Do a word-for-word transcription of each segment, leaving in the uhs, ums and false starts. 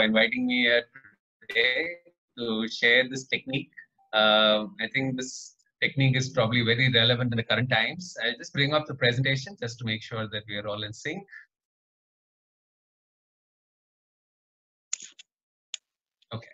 inviting me here today to share this technique. Uh, I think this technique is probably very relevant in the current times. I'll just bring up the presentation just to make sure that we are all in sync. Okay.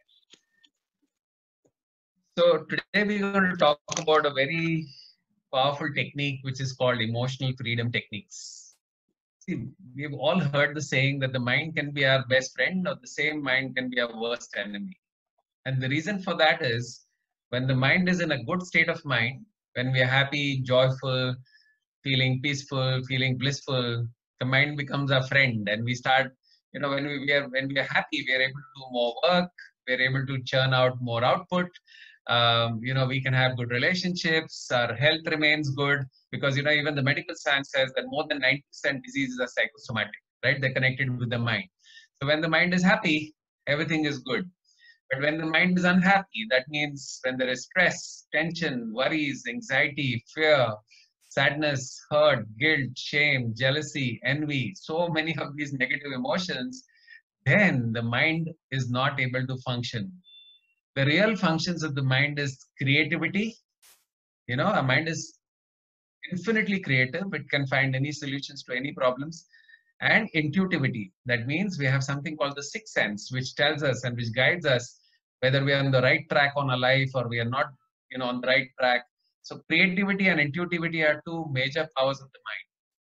So today we're going to talk about a very powerful technique which is called emotional freedom techniques. See, we've all heard the saying that the mind can be our best friend or the same mind can be our worst enemy. And the reason for that is when the mind is in a good state of mind, when we are happy, joyful, feeling peaceful, feeling blissful, the mind becomes our friend and we start, you know, when we, we are when we are happy, we are able to do more work, we're able to churn out more output. Um, you know, we can have good relationships, our health remains good because, you know, even the medical science says that more than ninety percent diseases are psychosomatic, right? They're connected with the mind. So when the mind is happy, everything is good. But when the mind is unhappy, that means when there is stress, tension, worries, anxiety, fear, sadness, hurt, guilt, shame, jealousy, envy, so many of these negative emotions, then the mind is not able to function. The real functions of the mind is creativity. You know, our mind is infinitely creative. It can find any solutions to any problems. And intuitivity. That means we have something called the sixth sense, which tells us and which guides us whether we are on the right track on our life or we are not, you know, on the right track. So creativity and intuitivity are two major powers of the mind.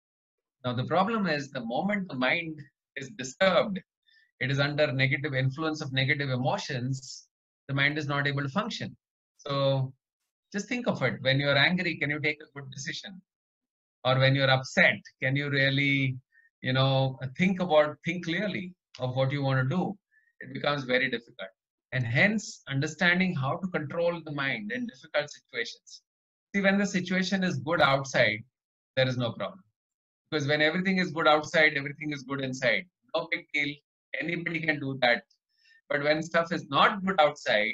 Now the problem is the moment the mind is disturbed, it is under negative influence of negative emotions, the mind is not able to function. So just think of it. When you're angry, can you take a good decision? Or when you're upset, can you really, you know, think about, think clearly of what you want to do? It becomes very difficult. And hence, understanding how to control the mind in difficult situations. See, when the situation is good outside, there is no problem. Because when everything is good outside, everything is good inside. No big deal. Anybody can do that. But when stuff is not good outside,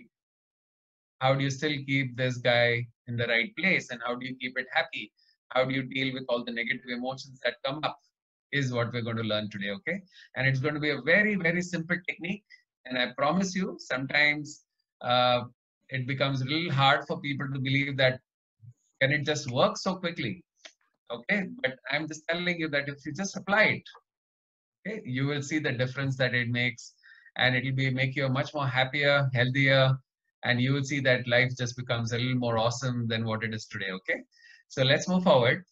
how do you still keep this guy in the right place? And how do you keep it happy? How do you deal with all the negative emotions that come up is what we're going to learn today, okay? And it's going to be a very, very simple technique. And I promise you, sometimes uh, it becomes a little hard for people to believe that can it just work so quickly, okay? But I'm just telling you that if you just apply it, okay, you will see the difference that it makes, and it will be make you a much more happier, healthier, and you will see that life just becomes a little more awesome than what it is today, okay? So let's move forward.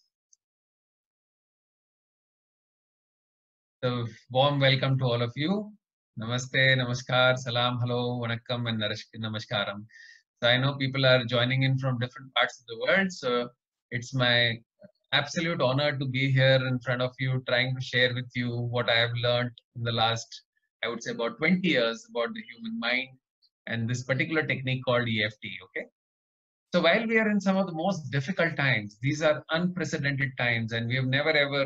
So warm welcome to all of you. Namaste, namaskar, salam, hello, vanakkam, and namaskaram. So I know people are joining in from different parts of the world, so it's my absolute honor to be here in front of you, trying to share with you what I have learned in the last, I would say, about twenty years about the human mind and this particular technique called E F T, okay? So while we are in some of the most difficult times, these are unprecedented times, and we have never ever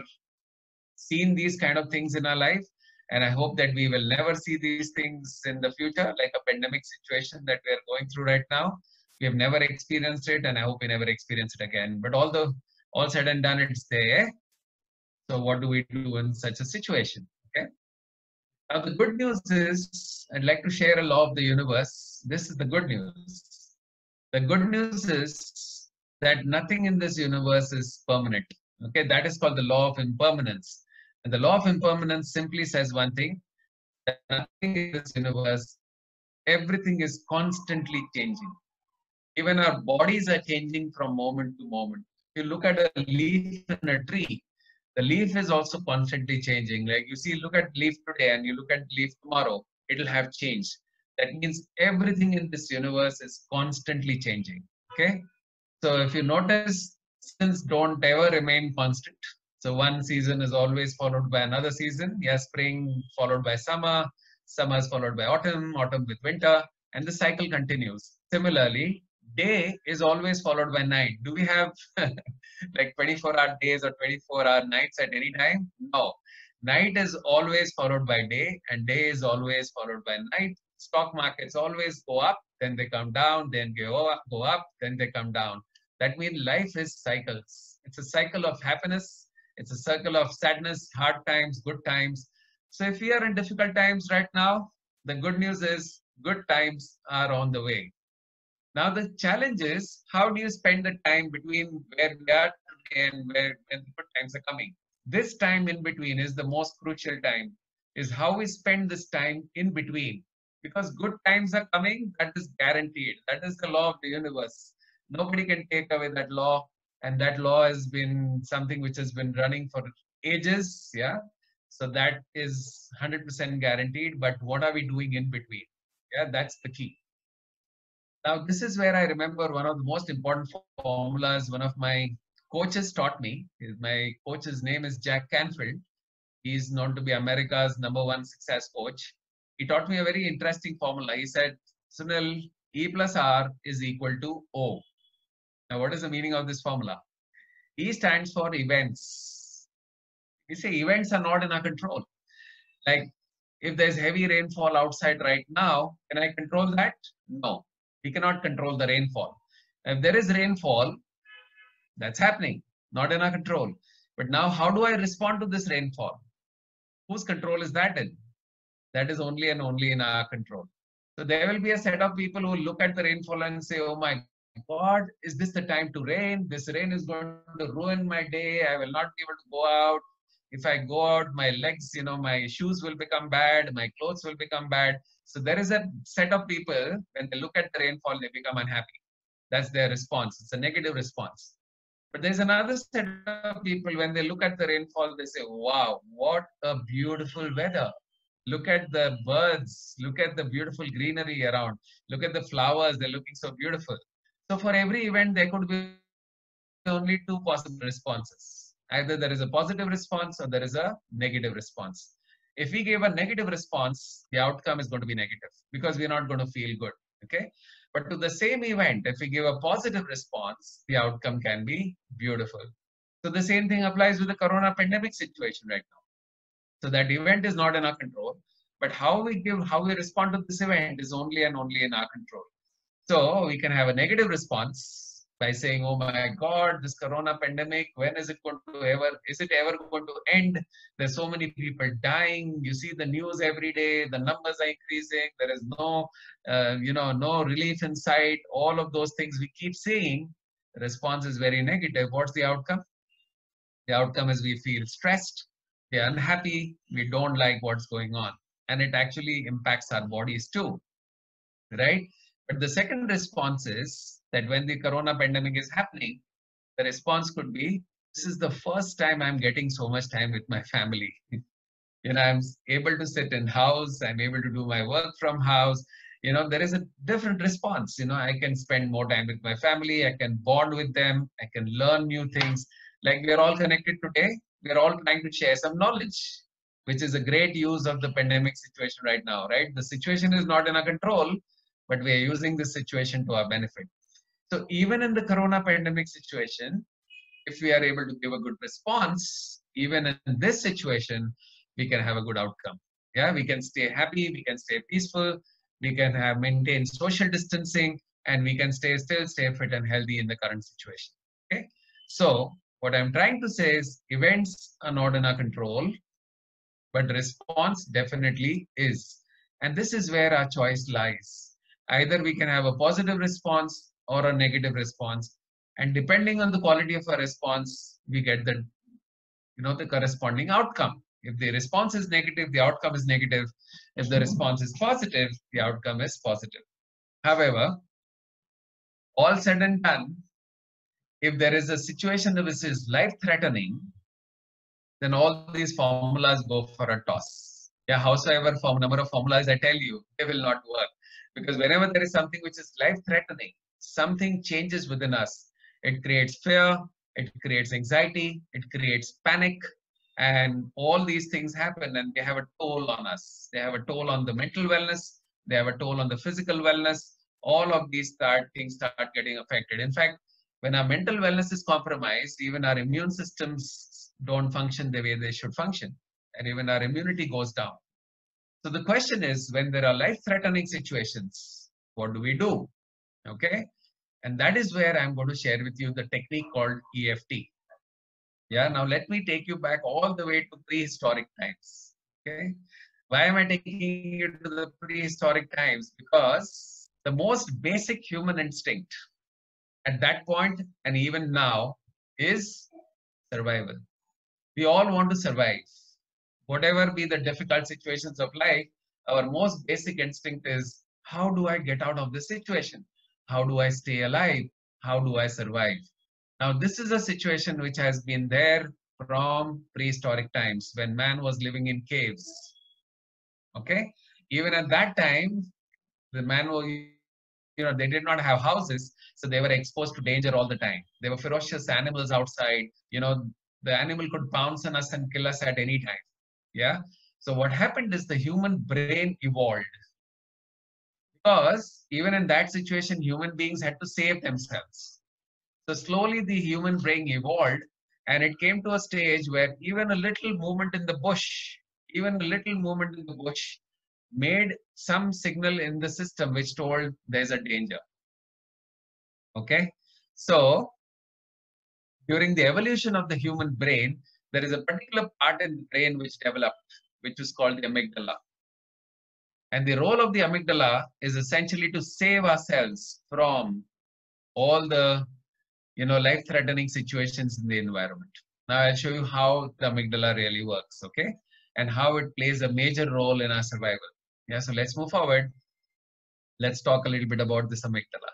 seen these kind of things in our life. And I hope that we will never see these things in the future, like a pandemic situation that we are going through right now. We have never experienced it, and I hope we never experience it again. But although all said and done, it's there. So what do we do in such a situation? Okay. Now the good news is, I'd like to share a law of the universe. This is the good news. The good news is that nothing in this universe is permanent. Okay, that is called the law of impermanence. And the law of impermanence simply says one thing, that nothing in this universe, everything is constantly changing. Even our bodies are changing from moment to moment. If you look at a leaf in a tree, the leaf is also constantly changing. Like you see, look at leaf today and you look at leaf tomorrow, it'll have changed. That means everything in this universe is constantly changing. Okay. So if you notice, seasons don't ever remain constant. So one season is always followed by another season. Yeah, spring followed by summer, summer is followed by autumn, autumn with winter, and the cycle continues. Similarly, day is always followed by night. Do we have like twenty-four hour days or twenty-four hour nights at any time? No. Night is always followed by day, and day is always followed by night. Stock markets always go up, then they come down, then go up, go up, then they come down. That means life is cycles. It's a cycle of happiness. It's a circle of sadness, hard times, good times. So if we are in difficult times right now, The good news is good times are on the way. Now the challenge is, how do you spend the time between where we are today and where when the good times are coming? This time in between is the most crucial time, is how we spend this time in between. Because good times are coming, that is guaranteed. That is the law of the universe. Nobody can take away that law. And that law has been something which has been running for ages. Yeah. So that is one hundred percent guaranteed. But what are we doing in between? Yeah, that's the key. Now, this is where I remember one of the most important formulas one of my coaches taught me. My coach's name is Jack Canfield. He is known to be America's number one success coach. He taught me a very interesting formula. He said, Sunil, E plus R is equal to O. Now, what is the meaning of this formula? E stands for events. We say events are not in our control. Like if there's heavy rainfall outside right now, can I control that? No, we cannot control the rainfall. If there is rainfall, that's happening, not in our control. But now how do I respond to this rainfall? Whose control is that in? That is only and only in our control. So there will be a set of people who will look at the rainfall and say, oh my God, is this the time to rain? This rain is going to ruin my day. I will not be able to go out. If I go out, my legs, you know, my shoes will become bad. My clothes will become bad. So there is a set of people, when they look at the rainfall, they become unhappy. That's their response. It's a negative response. But there's another set of people, when they look at the rainfall, they say, wow, what a beautiful weather. Look at the birds. Look at the beautiful greenery around. Look at the flowers. They're looking so beautiful. So for every event, there could be only two possible responses. Either there is a positive response or there is a negative response. If we give a negative response, the outcome is going to be negative because we're not going to feel good. Okay. But to the same event, if we give a positive response, the outcome can be beautiful. So the same thing applies with the corona pandemic situation right now. So that event is not in our control, but how we give, how we respond to this event is only and only in our control. So we can have a negative response by saying, oh my God, this corona pandemic, when is it going to ever, is it ever going to end? There's so many people dying. You see the news every day, the numbers are increasing. There is no, uh, you know, no relief in sight. All of those things we keep seeing. The response is very negative. What's the outcome? The outcome is we feel stressed, we're unhappy, we don't like what's going on. And it actually impacts our bodies too, right? But the second response is that when the corona pandemic is happening, the response could be, this is the first time I'm getting so much time with my family. You know, I'm able to sit in house, I'm able to do my work from house. You know, there is a different response. You know, I can spend more time with my family, I can bond with them, I can learn new things. Like we're all connected today, we're all trying to share some knowledge, which is a great use of the pandemic situation right now, right? The situation is not in our control, but we are using this situation to our benefit. So even in the corona pandemic situation, if we are able to give a good response, even in this situation, we can have a good outcome. Yeah, we can stay happy, we can stay peaceful, we can have maintain social distancing, and we can stay still stay fit and healthy in the current situation. Okay, so what I'm trying to say is events are not in our control, but response definitely is. And this is where our choice lies. Either we can have a positive response or a negative response. And depending on the quality of our response, we get the, you know, the corresponding outcome. If the response is negative, the outcome is negative. If the response is positive, the outcome is positive. However, all said and done, if there is a situation which is life-threatening, then all these formulas go for a toss. Yeah, howsoever form, number of formulas I tell you, they will not work. Because whenever there is something which is life-threatening, something changes within us. It creates fear, it creates anxiety, it creates panic, and all these things happen and they have a toll on us. They have a toll on the mental wellness, they have a toll on the physical wellness. All of these start, things start getting affected. In fact, when our mental wellness is compromised, even our immune systems don't function the way they should function, and even our immunity goes down. So the question is, when there are life-threatening situations, what do we do? Okay, and that is where I'm going to share with you the technique called E F T. Yeah, now let me take you back all the way to prehistoric times. Okay, Why am I taking you to the prehistoric times? Because the most basic human instinct at that point and even now is survival. We all want to survive. Whatever be the difficult situations of life, our most basic instinct is, how do I get out of this situation? How do I stay alive? How do I survive? Now, this is a situation which has been there from prehistoric times when man was living in caves. Okay? Even at that time, the man was, you know, they did not have houses, so they were exposed to danger all the time. They were ferocious animals outside. You know, the animal could pounce on us and kill us at any time. Yeah. So what happened is the human brain evolved. Because even in that situation, human beings had to save themselves. So slowly the human brain evolved, and it came to a stage where even a little movement in the bush, even a little movement in the bush made some signal in the system which told there's a danger. Okay. So during the evolution of the human brain, there is a particular part in the brain which developed, which is called the amygdala. And the role of the amygdala is essentially to save ourselves from all the, you know, life-threatening situations in the environment. Now I'll show you how the amygdala really works, okay? And how it plays a major role in our survival. Yeah, so let's move forward. Let's talk a little bit about this amygdala.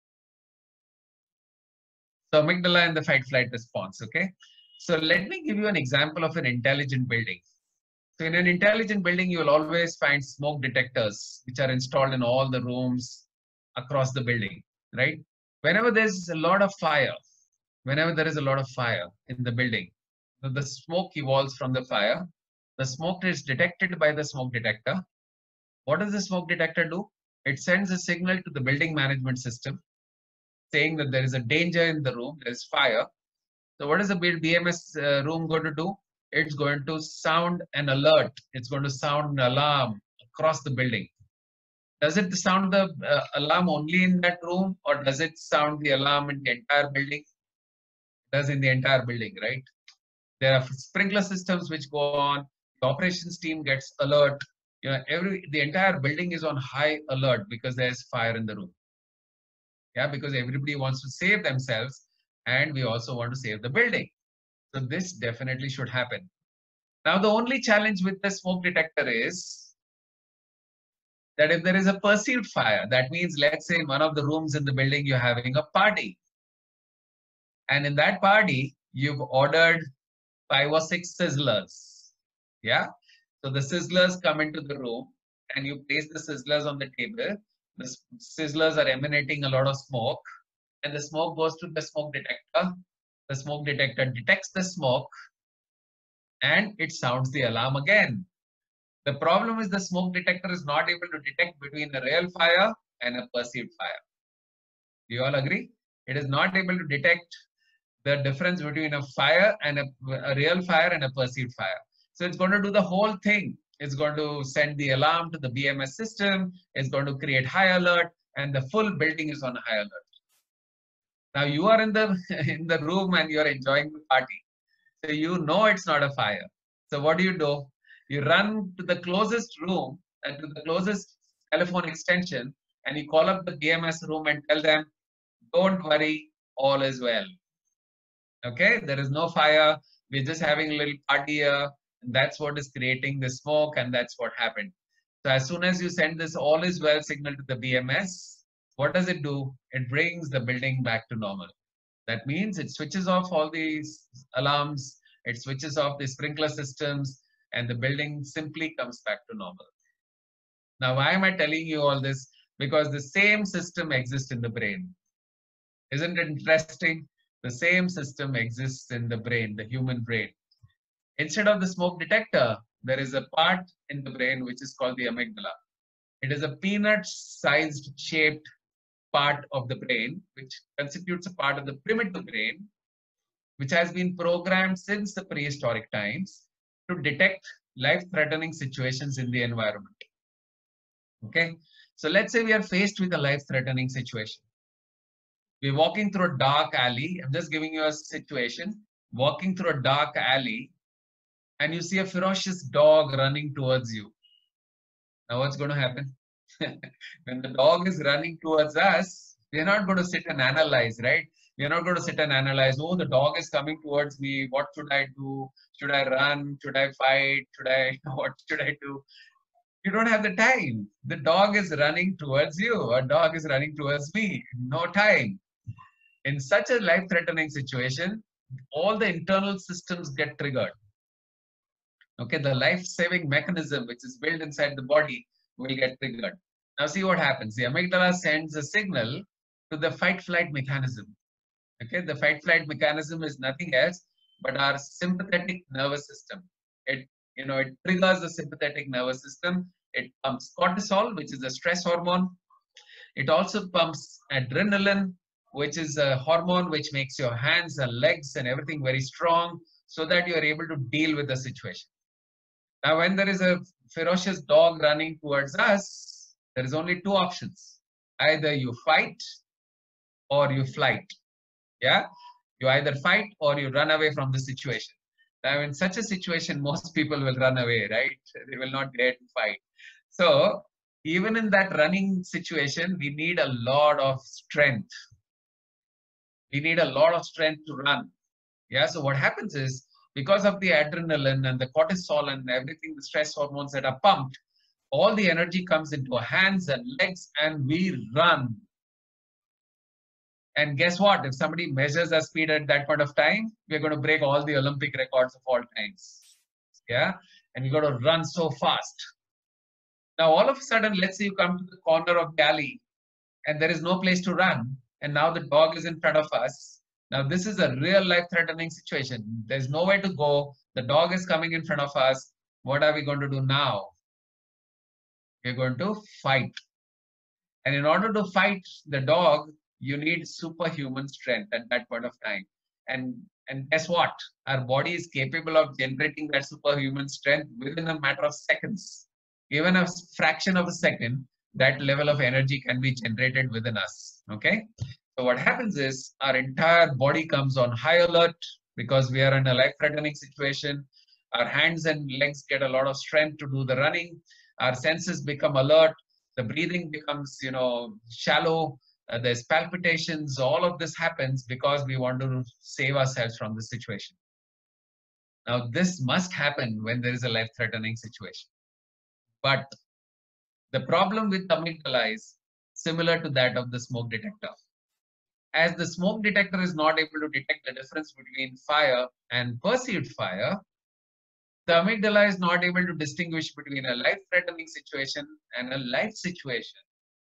So amygdala and the fight-flight response, okay? So let me give you an example of an intelligent building. So in an intelligent building, you will always find smoke detectors, which are installed in all the rooms across the building, right? Whenever there's a lot of fire, whenever there is a lot of fire in the building, so the smoke evolves from the fire. The smoke is detected by the smoke detector. What does the smoke detector do? It sends a signal to the building management system saying that there is a danger in the room, there is fire. So what is the B M S uh, room going to do? It's going to sound an alert. It's going to sound an alarm across the building. Does it sound the uh, alarm only in that room, or does it sound the alarm in the entire building? It does in the entire building, right? There are sprinkler systems which go on. The operations team gets alert. You know, every the entire building is on high alert because there's fire in the room. Yeah, because everybody wants to save themselves, and we also want to save the building. So this definitely should happen. Now, the only challenge with the smoke detector is that if there is a perceived fire, that means, let's say in one of the rooms in the building, you're having a party. And in that party, you've ordered five or six sizzlers. Yeah. So the sizzlers come into the room and you place the sizzlers on the table. The sizzlers are emanating a lot of smoke, and the smoke goes to the smoke detector. The smoke detector detects the smoke and it sounds the alarm again. The problem is the smoke detector is not able to detect between a real fire and a perceived fire. Do you all agree? It is not able to detect the difference between a fire and a, a real fire and a perceived fire. So it's going to do the whole thing. It's going to send the alarm to the B M S system. It's going to create high alert, and the full building is on high alert. Now you are in the in the room and you are enjoying the party. So you know it's not a fire. So what do you do? You run to the closest room and to the closest telephone extension, and you call up the B M S room and tell them, don't worry, all is well. Okay, there is no fire. We're just having a little party here. And that's what is creating the smoke, and that's what happened. So as soon as you send this all is well signal to the B M S, what does it do? It brings the building back to normal. That means it switches off all these alarms, it switches off the sprinkler systems, and the building simply comes back to normal. Now, why am I telling you all this? Because the same system exists in the brain. Isn't it interesting? The same system exists in the brain, the human brain. Instead of the smoke detector, there is a part in the brain which is called the amygdala. It is a peanut-sized shaped part of the brain, which constitutes a part of the primitive brain, which has been programmed since the prehistoric times to detect life-threatening situations in the environment. Okay, so let's say we are faced with a life-threatening situation. We're walking through a dark alley. I'm just giving you a situation. Walking through a dark alley, and you see a ferocious dog running towards you. Now what's going to happen? When the dog is running towards us, we're not going to sit and analyze, right? We're not going to sit and analyze, oh, the dog is coming towards me. What should I do? Should I run? Should I fight? Should I, what should I do? You don't have the time. The dog is running towards you. A dog is running towards me. No time. In such a life-threatening situation, all the internal systems get triggered. Okay, the life-saving mechanism which is built inside the body will get triggered. Now see what happens. The amygdala sends a signal to the fight-flight mechanism. Okay, the fight-flight mechanism is nothing else but our sympathetic nervous system. It, you know, it triggers the sympathetic nervous system. It pumps cortisol, which is a stress hormone. It also pumps adrenaline, which is a hormone which makes your hands and legs and everything very strong so that you are able to deal with the situation. Now, when there is a ferocious dog running towards us, there is only two options. Either you fight or you flight. Yeah, you either fight or you run away from the situation. Now, in such a situation, most people will run away, right? They will not dare to fight. So, even in that running situation, we need a lot of strength. We need a lot of strength to run. Yeah, so what happens is, because of the adrenaline and the cortisol and everything, the stress hormones that are pumped, all the energy comes into our hands and legs and we run. And guess what? If somebody measures our speed at that point of time, we're going to break all the Olympic records of all times. Yeah, and we're going to run so fast. Now, all of a sudden, let's say you come to the corner of the alley and there is no place to run. And now the dog is in front of us. Now, this is a real life threatening situation. There's nowhere to go. The dog is coming in front of us. What are we going to do now? We're going to fight. And in order to fight the dog, you need superhuman strength at that point of time. And, and guess what? Our body is capable of generating that superhuman strength within a matter of seconds. Even a fraction of a second, that level of energy can be generated within us. Okay? So what happens is our entire body comes on high alert because we are in a life-threatening situation. Our hands and legs get a lot of strength to do the running. Our senses become alert. The breathing becomes, you know, shallow. Uh, there's palpitations. All of this happens because we want to save ourselves from the situation. Now, this must happen when there is a life-threatening situation. But the problem with amygdala is similar to that of the smoke detector. As the smoke detector is not able to detect the difference between fire and perceived fire, the amygdala is not able to distinguish between a life-threatening situation and a life situation.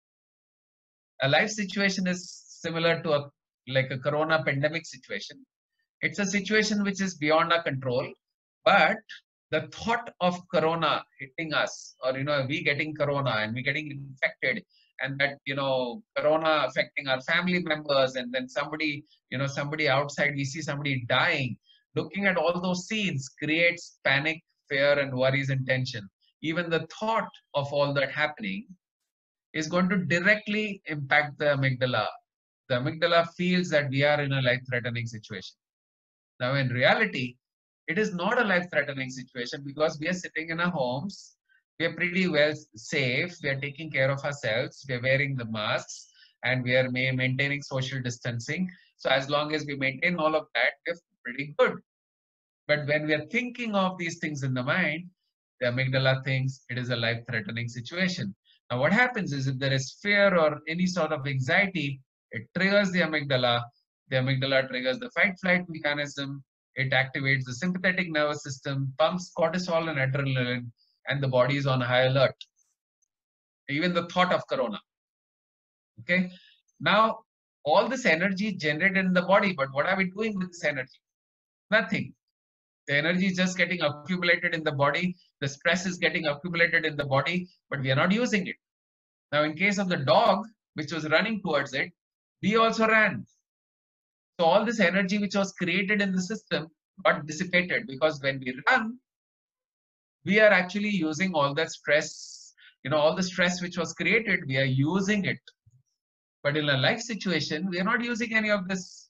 A life situation is similar to a like a corona pandemic situation. It's a situation which is beyond our control, but the thought of corona hitting us, or you know, we getting corona and we getting infected, and that, you know, corona affecting our family members, and then somebody, you know, somebody outside, we see somebody dying. Looking at all those scenes creates panic, fear, and worries and tension. Even the thought of all that happening is going to directly impact the amygdala. The amygdala feels that we are in a life-threatening situation. Now, in reality, it is not a life-threatening situation because we are sitting in our homes. We are pretty well safe. We are taking care of ourselves. We are wearing the masks and we are maintaining social distancing. So as long as we maintain all of that, we're pretty good. But when we are thinking of these things in the mind, the amygdala thinks it is a life-threatening situation. Now, what happens is if there is fear or any sort of anxiety, it triggers the amygdala. The amygdala triggers the fight-flight mechanism. It activates the sympathetic nervous system, pumps cortisol and adrenaline, and the body is on high alert. Even the thought of corona. Okay. Now, all this energy generated in the body, but what are we doing with this energy? Nothing. The energy is just getting accumulated in the body. The stress is getting accumulated in the body, but we are not using it. Now, in case of the dog, which was running towards it, we also ran. So all this energy which was created in the system got dissipated because when we run, we are actually using all that stress, you know, all the stress which was created, we are using it. But in a life situation, we are not using any of this.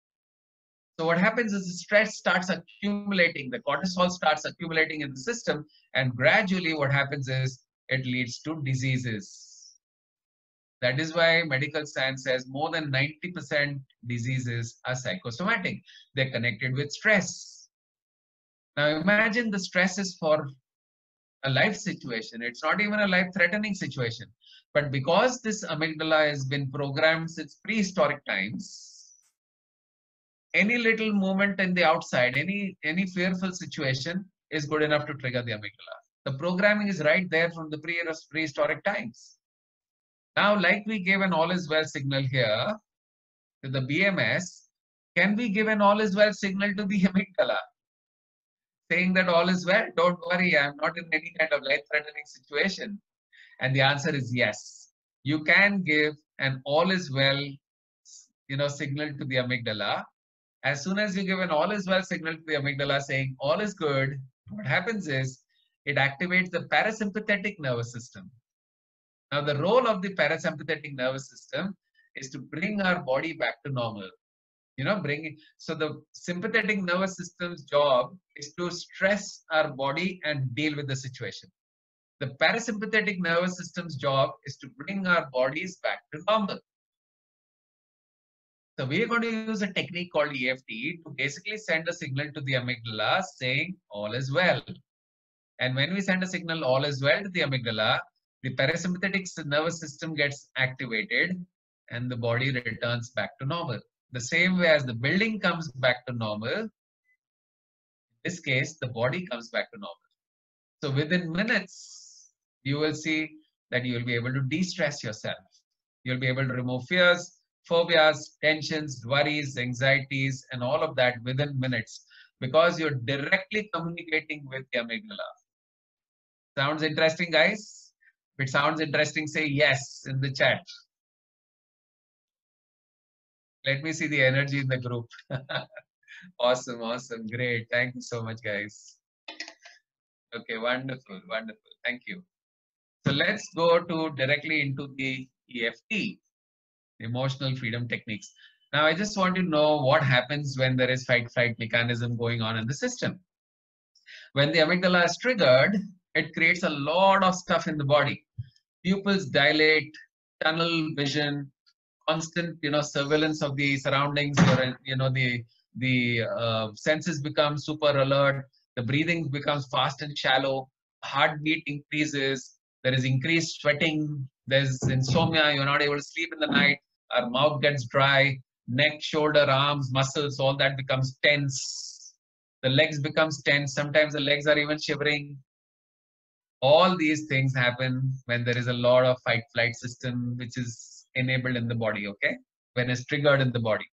So what happens is the stress starts accumulating, the cortisol starts accumulating in the system, and gradually what happens is it leads to diseases. That is why medical science says more than ninety percent diseases are psychosomatic. They're connected with stress. Now imagine the stress is for a life situation. It's not even a life-threatening situation. But because this amygdala has been programmed since prehistoric times, any little movement in the outside, any, any fearful situation is good enough to trigger the amygdala. The programming is right there from the pre prehistoric times. Now, like we gave an all is well signal here to the B M S, can we give an all is well signal to the amygdala? Saying that all is well, don't worry, I'm not in any kind of life-threatening situation. And the answer is yes. You can give an all is well, you know, signal to the amygdala. As soon as you give an all is well signal to the amygdala saying all is good, what happens is it activates the parasympathetic nervous system. Now, the role of the parasympathetic nervous system is to bring our body back to normal. You know, bring it. So the sympathetic nervous system's job is to stress our body and deal with the situation. The parasympathetic nervous system's job is to bring our bodies back to normal. So we are going to use a technique called E F T to basically send a signal to the amygdala saying all is well. And when we send a signal all is well to the amygdala, the parasympathetic nervous system gets activated and the body returns back to normal. The same way as the building comes back to normal, in this case, the body comes back to normal. So within minutes, you will see that you will be able to de-stress yourself. You'll be able to remove fears, phobias, tensions, worries, anxieties, and all of that within minutes because you're directly communicating with the amygdala. Sounds interesting, guys? If it sounds interesting, say yes in the chat. Let me see the energy in the group. Awesome, awesome, great. Thank you so much, guys. Okay, wonderful, wonderful. Thank you. So let's go to directly into the E F T, emotional freedom techniques. Now, I just want to know what happens when there is fight-flight mechanism going on in the system. When the amygdala is triggered, it creates a lot of stuff in the body. Pupils dilate, tunnel vision, constant, you know, surveillance of the surroundings, or, you know, the the uh, senses become super alert, the breathing becomes fast and shallow, heartbeat increases, there is increased sweating, there's insomnia, you're not able to sleep in the night, our mouth gets dry, neck, shoulder, arms, muscles, all that becomes tense. The legs becomes tense. Sometimes the legs are even shivering. All these things happen when there is a lot of fight-flight system which is enabled in the body, okay? When it's triggered in the body.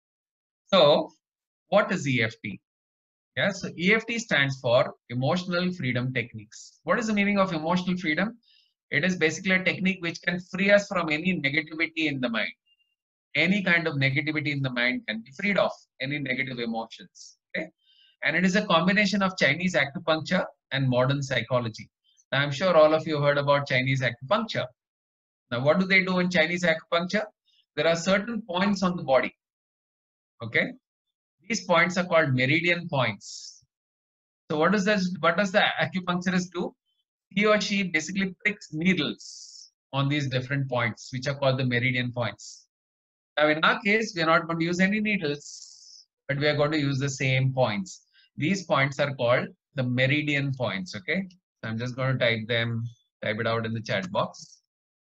So, what is E F T? Yeah, so E F T stands for Emotional Freedom Techniques. What is the meaning of emotional freedom? It is basically a technique which can free us from any negativity in the mind. Any kind of negativity in the mind can be freed of, any negative emotions, okay? And it is a combination of Chinese acupuncture and modern psychology. Now, I'm sure all of you heard about Chinese acupuncture. Now, what do they do in Chinese acupuncture? There are certain points on the body, okay? These points are called meridian points. So what does this, what does the acupuncturist do? He or she basically pricks needles on these different points, which are called the meridian points. Now, in our case, we are not going to use any needles, but we are going to use the same points. These points are called the meridian points, okay? So I'm just going to type them, type it out in the chat box.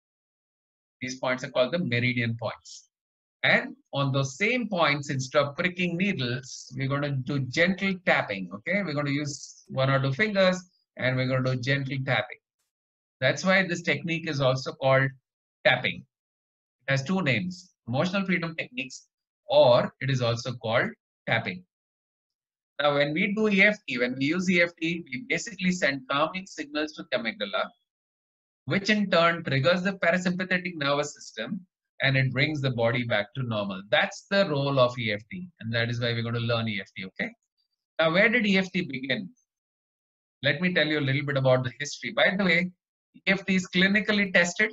These points are called the meridian points. And on those same points, instead of pricking needles, we're going to do gentle tapping, okay? We're going to use one or two fingers and we're going to do gentle tapping. That's why this technique is also called tapping. It has two names, emotional freedom techniques, or it is also called tapping. Now, when we do E F T, when we use E F T, we basically send calming signals to the amygdala, which in turn triggers the parasympathetic nervous system, and it brings the body back to normal. That's the role of E F T, and that is why we're going to learn E F T, okay? Now, where did E F T begin? Let me tell you a little bit about the history. By the way, E F T is clinically tested,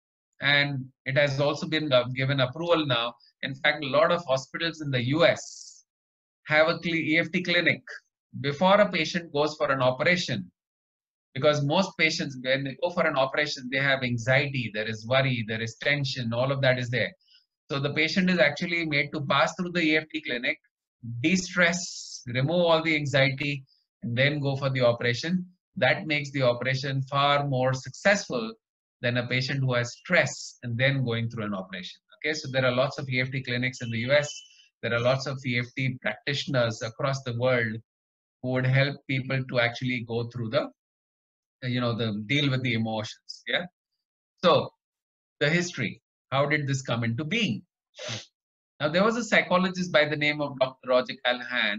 and it has also been given approval now. In fact, a lot of hospitals in the U S have a E F T clinic. Before a patient goes for an operation, Because most patients, when they go for an operation, they have anxiety, there is worry, there is tension, all of that is there. So the patient is actually made to pass through the E F T clinic, de-stress, remove all the anxiety, and then go for the operation. That makes the operation far more successful than a patient who has stress and then going through an operation. Okay, so there are lots of E F T clinics in the U S. There are lots of E F T practitioners across the world who would help people to actually go through the, you know, the deal with the emotions. Yeah. So the history, how did this come into being? Now, there was a psychologist by the name of Doctor Roger Callahan.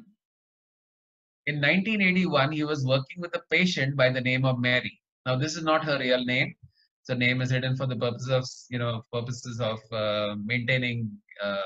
In nineteen eighty-one, he was working with a patient by the name of Mary. Now, this is not her real name. So, name is hidden for the purpose of, you know, purposes of uh, maintaining, uh,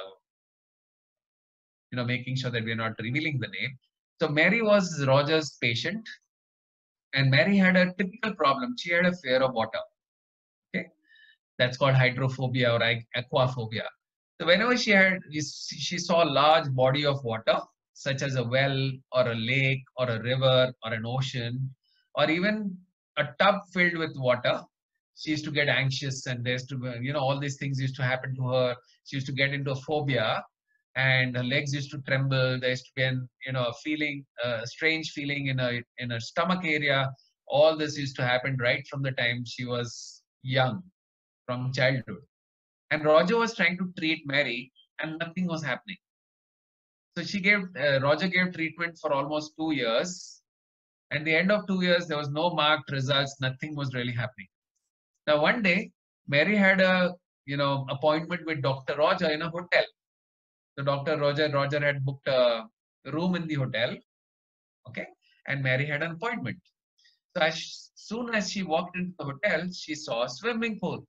you know, making sure that we are not revealing the name. So, Mary was Roger's patient, and Mary had a typical problem. She had a fear of water. Okay, that's called hydrophobia or aquaphobia. So whenever she had, she saw a large body of water, such as a well or a lake or a river or an ocean, or even a tub filled with water, she used to get anxious, and there's to, you know, all these things used to happen to her. She used to get into a phobia, and her legs used to tremble. There used to be an, you know, a feeling, a strange feeling in her in her stomach area. All this used to happen right from the time she was young, from childhood. And Roger was trying to treat Mary, and nothing was happening. So she gave uh, Roger gave treatment for almost two years. And the end of two years, there was no marked results. Nothing was really happening. Now, one day, Mary had a, you know, appointment with Doctor Roger in a hotel. So Doctor Roger Roger had booked a room in the hotel. Okay, and Mary had an appointment. So as soon as she walked into the hotel, she saw a swimming pool.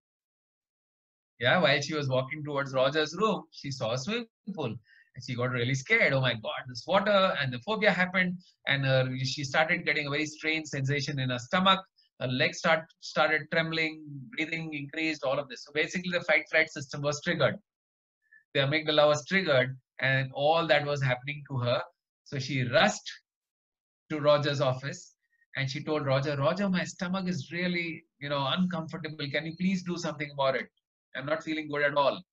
Yeah, while she was walking towards Roger's room, she saw a swimming pool. And she got really scared. Oh my God, this water, and the phobia happened. And uh, she started getting a very strange sensation in her stomach. Her legs start, started trembling, breathing increased, all of this. So basically, the fight flight system was triggered. The amygdala was triggered, and all that was happening to her. So she rushed to Roger's office, and she told Roger, Roger, my stomach is really, you know, uncomfortable. Can you please do something about it? I'm not feeling good at all.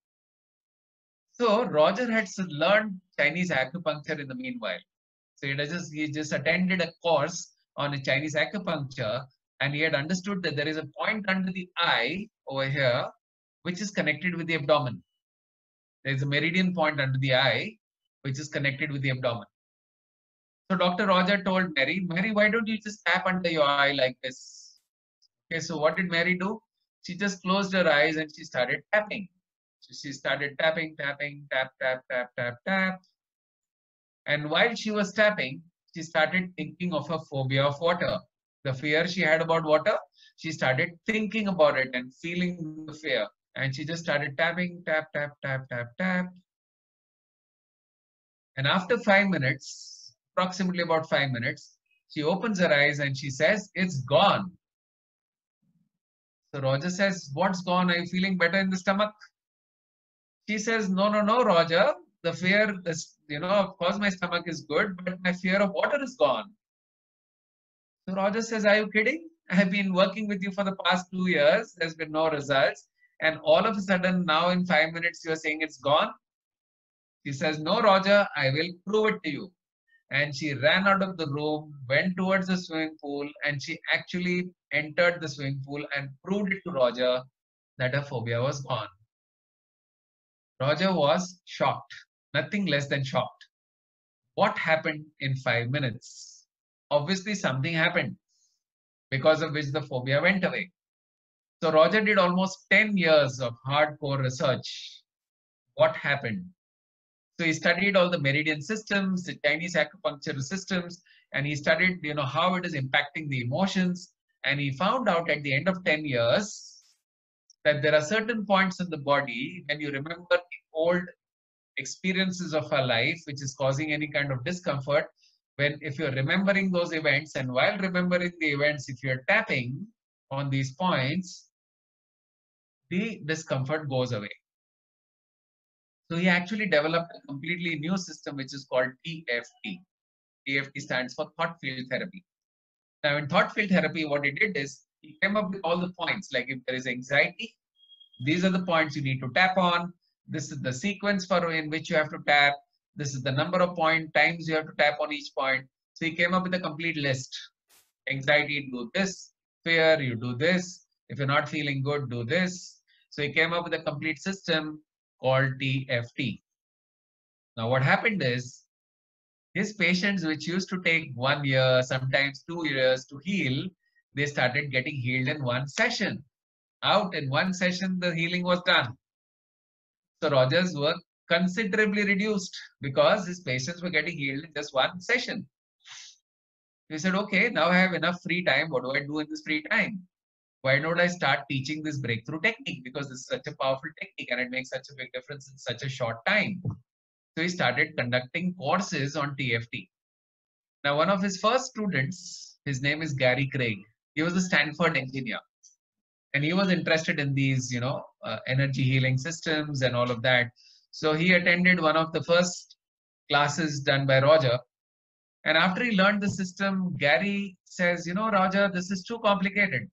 So Roger had learned Chinese acupuncture in the meanwhile. So he just he just attended a course on a Chinese acupuncture, and he had understood that there is a point under the eye over here, which is connected with the abdomen. There is a meridian point under the eye, which is connected with the abdomen. So Doctor Roger told Mary, Mary, why don't you just tap under your eye like this? Okay, so what did Mary do? She just closed her eyes and she started tapping. So she started tapping, tapping, tap, tap, tap, tap, tap. And while she was tapping, she started thinking of her phobia of water. The fear she had about water, she started thinking about it and feeling the fear. And she just started tapping, tap, tap, tap, tap, tap. And after five minutes, approximately about five minutes, she opens her eyes and she says, it's gone. So Roger says, what's gone? Are you feeling better in the stomach? She says, no, no, no, Roger. The fear, is, you know, of course my stomach is good, but my fear of water is gone. So Roger says, are you kidding? I've been working with you for the past two years. There's been no results. And all of a sudden, now in five minutes, you're saying it's gone? She says, no, Roger, I will prove it to you. And she ran out of the room, went towards the swimming pool, and she actually entered the swimming pool and proved it to Roger that her phobia was gone. Roger was shocked, nothing less than shocked. What happened in five minutes? Obviously, something happened because of which the phobia went away. So Roger did almost ten years of hardcore research. What happened? So he studied all the meridian systems, the Chinese acupuncture systems, and he studied, you know, how it is impacting the emotions. And he found out at the end of ten years that there are certain points in the body when you remember the old experiences of our life, which is causing any kind of discomfort. When if you're remembering those events, and while remembering the events, if you're tapping on these points, the discomfort goes away. So he actually developed a completely new system, which is called T F T. T F T stands for thought field therapy. Now in thought field therapy, what he did is he came up with all the points. Like if there is anxiety, these are the points you need to tap on. This is the sequence for in which you have to tap. This is the number of point times you have to tap on each point. So he came up with a complete list. Anxiety, do this. Fear, you do this. If you're not feeling good, do this. So he came up with a complete system called T F T. Now what happened is, his patients, which used to take one year, sometimes two years to heal, they started getting healed in one session. Out in one session, the healing was done. So Roger's work considerably reduced because his patients were getting healed in just one session. He said, okay, now I have enough free time. What do I do in this free time? Why don't I start teaching this breakthrough technique? Because it's such a powerful technique and it makes such a big difference in such a short time. So he started conducting courses on T F T. Now, one of his first students, his name is Gary Craig. He was a Stanford engineer. And he was interested in these, you know, uh, energy healing systems and all of that. So he attended one of the first classes done by Roger. And after he learned the system, Gary says, you know, Roger, this is too complicated.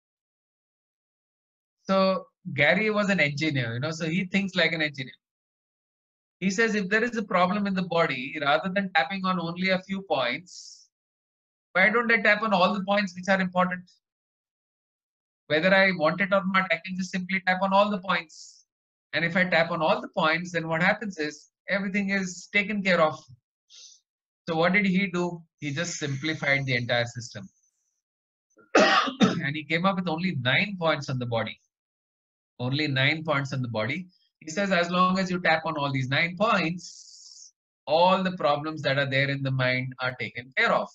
So Gary was an engineer, you know, so he thinks like an engineer. He says, if there is a problem in the body, rather than tapping on only a few points, why don't I tap on all the points which are important? Whether I want it or not, I can just simply tap on all the points. And if I tap on all the points, then what happens is everything is taken care of. So what did he do? He just simplified the entire system. And he came up with only nine points on the body. Only nine points on the body. He says, as long as you tap on all these nine points, all the problems that are there in the mind are taken care of.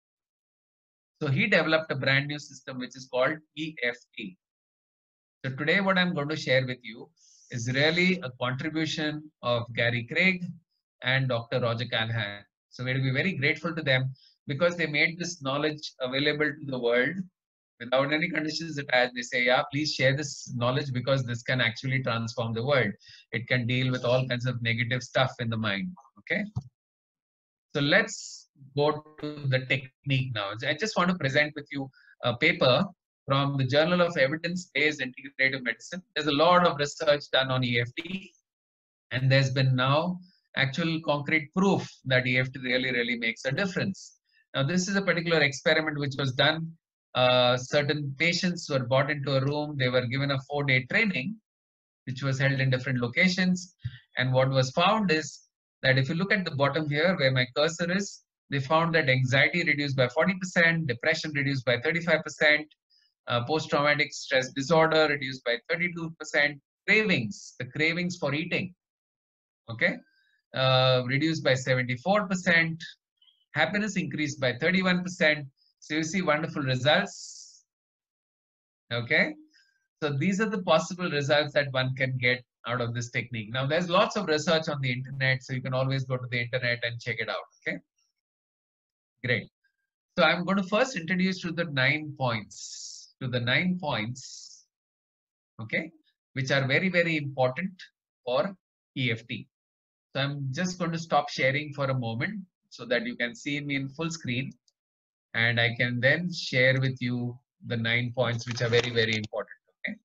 So he developed a brand new system, which is called E F T. So today what I'm going to share with you is really a contribution of Gary Craig and Doctor Roger Callahan. So we'll be very grateful to them because they made this knowledge available to the world without any conditions attached. They say, yeah, please share this knowledge because this can actually transform the world. It can deal with all kinds of negative stuff in the mind. Okay. So let's go to the technique now. I just want to present with you a paper from the Journal of Evidence-Based Integrative Medicine. There's a lot of research done on E F T, and there's been now actual concrete proof that E F T really, really makes a difference. Now, this is a particular experiment which was done. Uh, certain patients were brought into a room. They were given a four-day training, which was held in different locations. And what was found is that if you look at the bottom here where my cursor is, they found that anxiety reduced by forty percent, depression reduced by thirty-five percent, uh, post-traumatic stress disorder reduced by thirty-two percent, cravings, the cravings for eating, okay, uh, reduced by seventy-four percent, happiness increased by thirty-one percent. So you see wonderful results, okay. So these are the possible results that one can get out of this technique. Now there's lots of research on the internet, so you can always go to the internet and check it out, okay. Great. So I'm going to first introduce you to the nine points, to the nine points, okay, which are very, very important for E F T. So I'm just going to stop sharing for a moment so that you can see me in full screen, and I can then share with you the nine points which are very, very important, okay.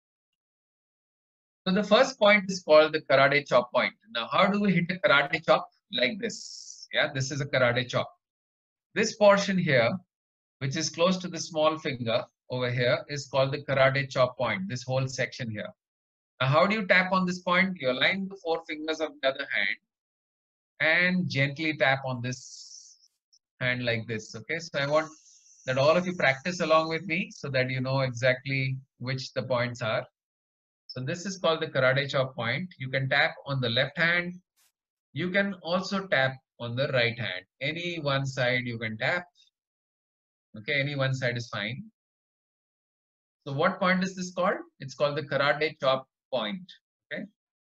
So the first point is called the karate chop point. Now, how do we hit a karate chop? Like this. Yeah, this is a karate chop. This portion here, which is close to the small finger over here, is called the karate chop point, this whole section here. Now, how do you tap on this point? You align the four fingers of the other hand and gently tap on this hand like this, okay? So I want that all of you practice along with me so that you know exactly which the points are. So this is called the karate chop point. You can tap on the left hand. You can also tap on the right hand. Any one side you can tap. Okay, any one side is fine. So what point is this called? It's called the karate chop point. Okay.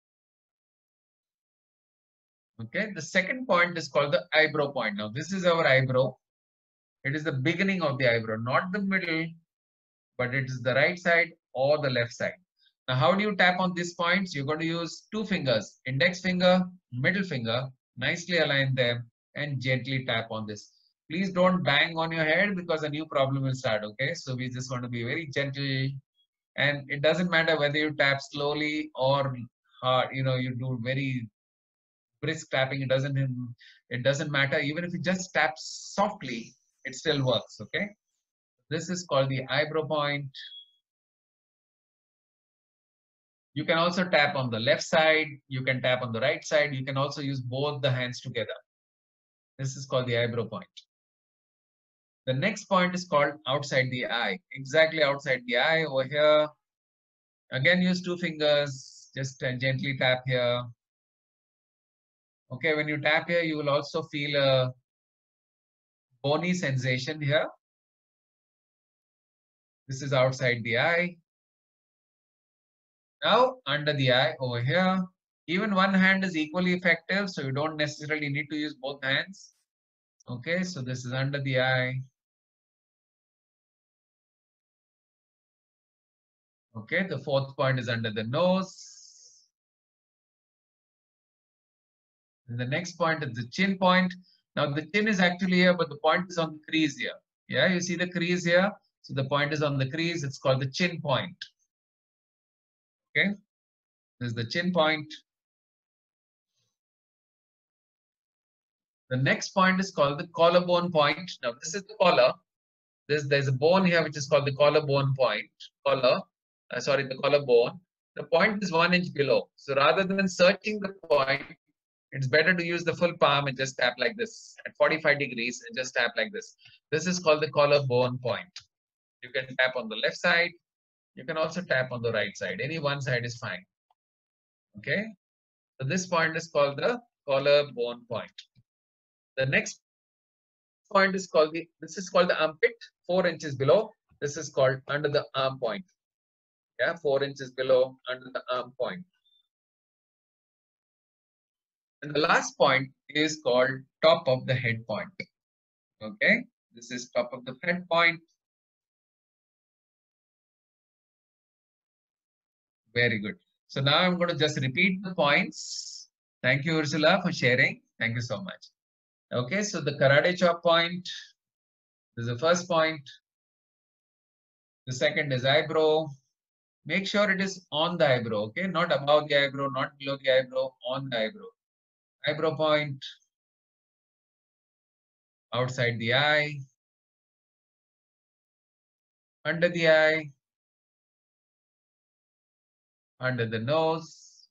Okay, the second point is called the eyebrow point. Now this is our eyebrow. It is the beginning of the eyebrow, not the middle, but it is the right side or the left side. Now, how do you tap on these points? You're going to use two fingers, index finger, middle finger, nicely align them and gently tap on this. Please don't bang on your head because a new problem will start, okay? So we just want to be very gentle, and it doesn't matter whether you tap slowly or hard, you know, you do very brisk tapping, it doesn't, it doesn't matter. Even if you just tap softly, it still works, okay? This is called the eyebrow point. You can also tap on the left side, you can tap on the right side, you can also use both the hands together. This is called the eyebrow point. The next point is called outside the eye, exactly outside the eye over here. Again, use two fingers, just uh, gently tap here. Okay, when you tap here, you will also feel a bony sensation here. This is outside the eye. Now, under the eye over here, even one hand is equally effective, so you don't necessarily need to use both hands. Okay, so this is under the eye. Okay, the fourth point is under the nose. And the next point is the chin point. Now the chin is actually here, but the point is on the crease here. Yeah, you see the crease here? So the point is on the crease. It's called the chin point. Okay, this is the chin point. The next point is called the collarbone point. Now this is the collar. This, there's a bone here which is called the collarbone point. Collar, uh, sorry, the collarbone. The point is one inch below. So rather than searching the point, it's better to use the full palm and just tap like this at forty-five degrees and just tap like this. This is called the collarbone point. You can tap on the left side. You can also tap on the right side. Any one side is fine. Okay. So this point is called the collarbone point. The next point is called the, this is called the armpit, four inches below. This is called under the arm point. Yeah, four inches below under the arm point. And the last point is called top of the head point. Okay, this is top of the head point. Very good. So now I'm going to just repeat the points. Thank you, Ursula, for sharing. Thank you so much. Okay, so the karate chop point. This is the first point. The second is eyebrow. Make sure it is on the eyebrow, okay? Not above the eyebrow, not below the eyebrow, on the eyebrow. Eyebrow point. Outside the eye. Under the eye. Under the nose.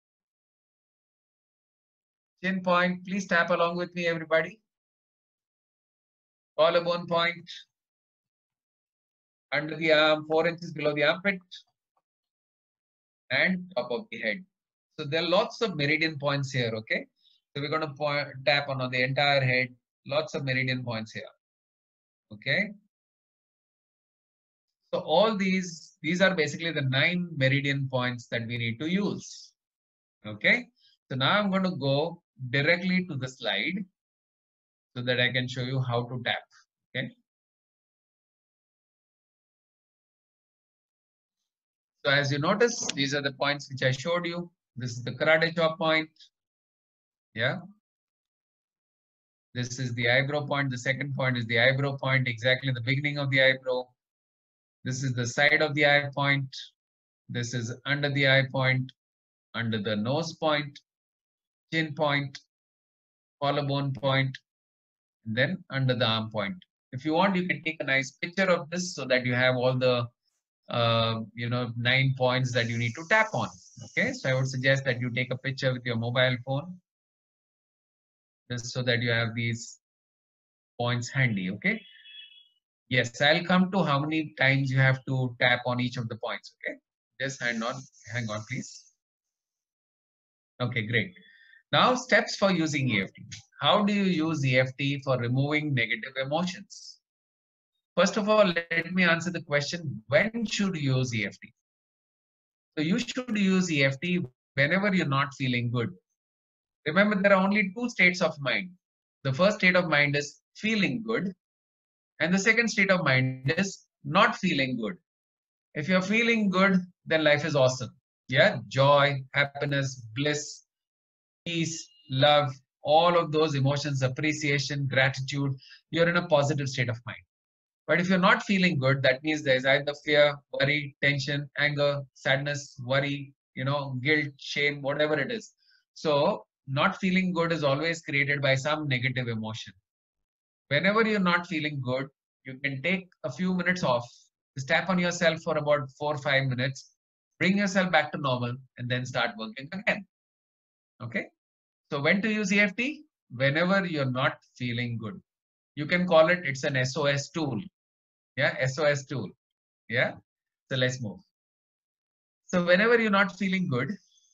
Chin point. Please tap along with me, everybody. Collarbone point. Under the arm, four inches below the armpit. And top of the head. So there are lots of meridian points here, okay? So we're going to point, tap on, on the entire head. Lots of meridian points here, okay? So all these, these are basically the nine meridian points that we need to use, okay? So now I'm going to go directly to the slide so that I can show you how to tap, okay? So as you notice, these are the points which I showed you. This is the karate chop point. Yeah. This is the eyebrow point. The second point is the eyebrow point, exactly the beginning of the eyebrow. This is the side of the eye point. This is under the eye point, under the nose point, chin point, collarbone point, and then under the arm point. If you want, you can take a nice picture of this so that you have all the uh, you know, nine points that you need to tap on. Okay, so I would suggest that you take a picture with your mobile phone, just so that you have these points handy. Okay. Yes, I'll come to how many times you have to tap on each of the points. Okay, just hang on, hang on, please. Okay, great. Now, steps for using E F T. How do you use E F T for removing negative emotions? First of all, let me answer the question, when should you use E F T? So you should use E F T whenever you're not feeling good. Remember, there are only two states of mind. The first state of mind is feeling good. And the second state of mind is not feeling good. If you're feeling good, then life is awesome. Yeah, joy, happiness, bliss, peace, love, all of those emotions, appreciation, gratitude, you're in a positive state of mind. But if you're not feeling good, that means there's either fear, worry, tension, anger, sadness, worry, you know, guilt, shame, whatever it is. So not feeling good is always created by some negative emotion. Whenever you're not feeling good, you can take a few minutes off, just tap on yourself for about four or five minutes, bring yourself back to normal, and then start working again. Okay? So when to use E F T? Whenever you're not feeling good. You can call it, it's an S O S tool. Yeah, S O S tool. Yeah. So let's move. So whenever you're not feeling good,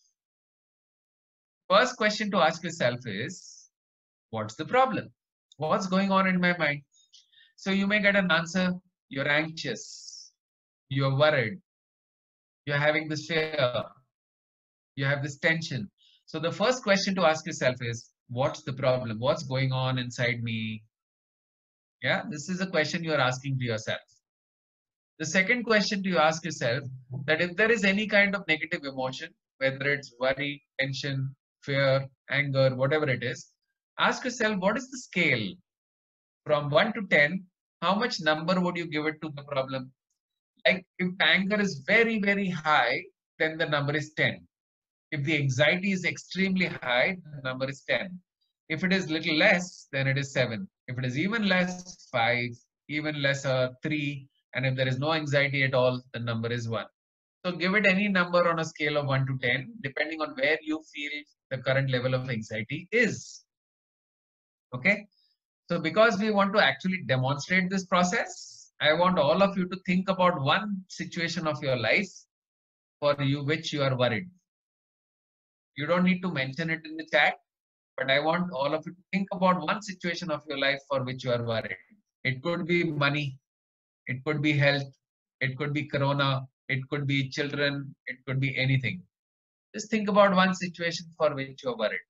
first question to ask yourself is, what's the problem? What's going on in my mind? So you may get an answer, you're anxious, you're worried, you're having this fear, you have this tension. So the first question to ask yourself is, what's the problem? What's going on inside me? Yeah, this is a question you're asking to yourself. The second question to ask yourself, that if there is any kind of negative emotion, whether it's worry, tension, fear, anger, whatever it is, ask yourself, what is the scale from one to ten? How much number would you give it to the problem? Like if anger is very, very high, then the number is ten. If the anxiety is extremely high, the number is ten. If it is little less, then it is seven. If it is even less, five, even lesser, three. And if there is no anxiety at all, the number is one. So give it any number on a scale of one to ten, depending on where you feel the current level of anxiety is. Okay. So because we want to actually demonstrate this process, I want all of you to think about one situation of your life for you which you are worried. You don't need to mention it in the chat, but I want all of you to think about one situation of your life for which you are worried. It could be money, it could be health, it could be corona, it could be children, it could be anything. Just think about one situation for which you are worried.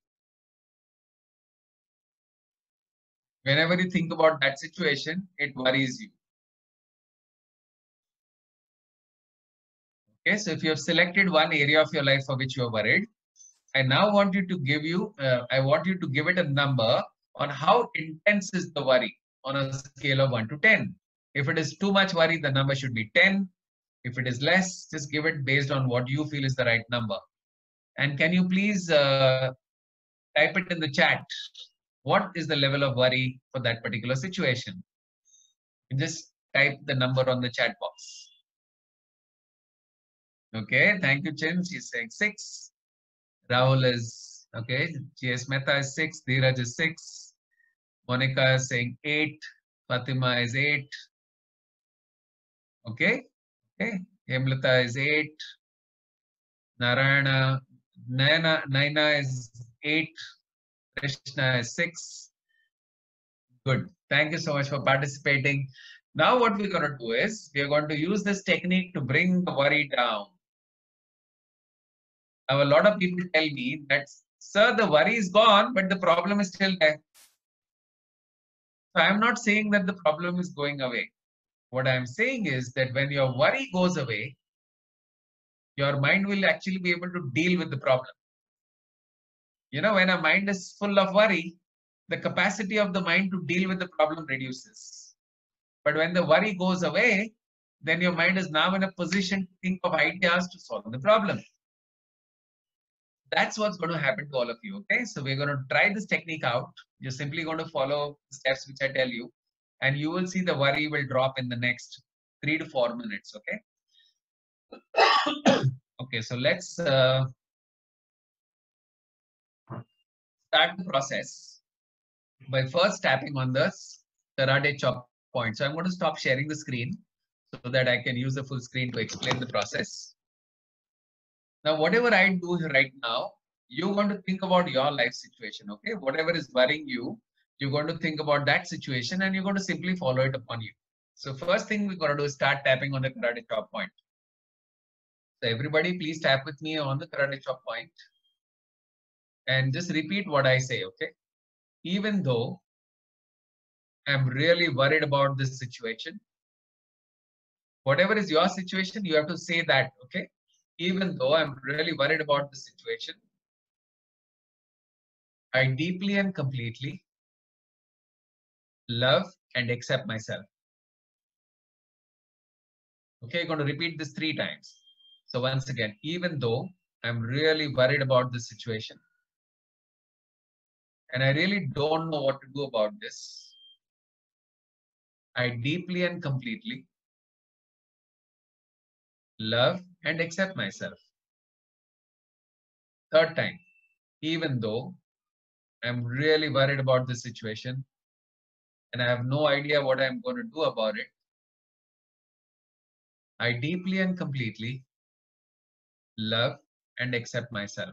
Whenever you think about that situation, it worries you. Okay, so if you have selected one area of your life for which you are worried, I now want you to give you, uh, I want you to give it a number on how intense is the worry on a scale of one to ten. If it is too much worry, the number should be ten. If it is less, just give it based on what you feel is the right number. And can you please uh, type it in the chat? What is the level of worry for that particular situation? And just type the number on the chat box. Okay, thank you, Chin. She's saying six. Rahul is, okay, G S Mehta is six, Dheeraj is six, Monica is saying eight, Fatima is eight, okay, okay, Hemlata is eight, Narayana, Naina, Naina is eight, Krishna is six. Good, thank you so much for participating. Now what we're going to do is, we're going to use this technique to bring the worry down. Now, a lot of people tell me that, sir, the worry is gone, but the problem is still there. So I'm not saying that the problem is going away. What I'm saying is that when your worry goes away, your mind will actually be able to deal with the problem. You know, when a mind is full of worry, the capacity of the mind to deal with the problem reduces. But when the worry goes away, then your mind is now in a position to think of ideas to solve the problem. That's what's going to happen to all of you. Okay, so we're going to try this technique out. You're simply going to follow the steps which I tell you, and you will see the worry will drop in the next three to four minutes. Okay. Okay, so let's uh, start the process by first tapping on the karate chop point. So I'm going to stop sharing the screen so that I can use the full screen to explain the process. Now, whatever I do right now, you're going to think about your life situation, okay? Whatever is worrying you, you're going to think about that situation and you're going to simply follow it upon you. So first thing we're going to do is start tapping on the karate chop point. So everybody, please tap with me on the karate chop point and just repeat what I say, okay? Even though I'm really worried about this situation, whatever is your situation, you have to say that, okay? Even though I'm really worried about the situation, I deeply and completely love, and accept myself. Okay, I'm going to repeat this three times. So once again, even though I'm really worried about the situation and I really don't know what to do about this, I deeply and completely love and accept myself. Third time, even though I'm really worried about the situation and I have no idea what I'm going to do about it, I deeply and completely love and accept myself.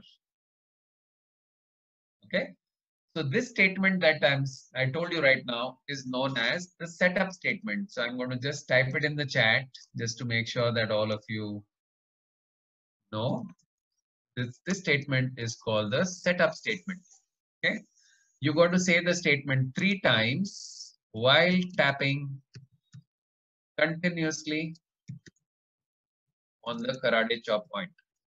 Okay. So this statement that I'm, I told you right now is known as the setup statement. So I'm going to just type it in the chat just to make sure that all of you know. This, this statement is called the setup statement. Okay. You're going to say the statement three times while tapping continuously on the karate chop point.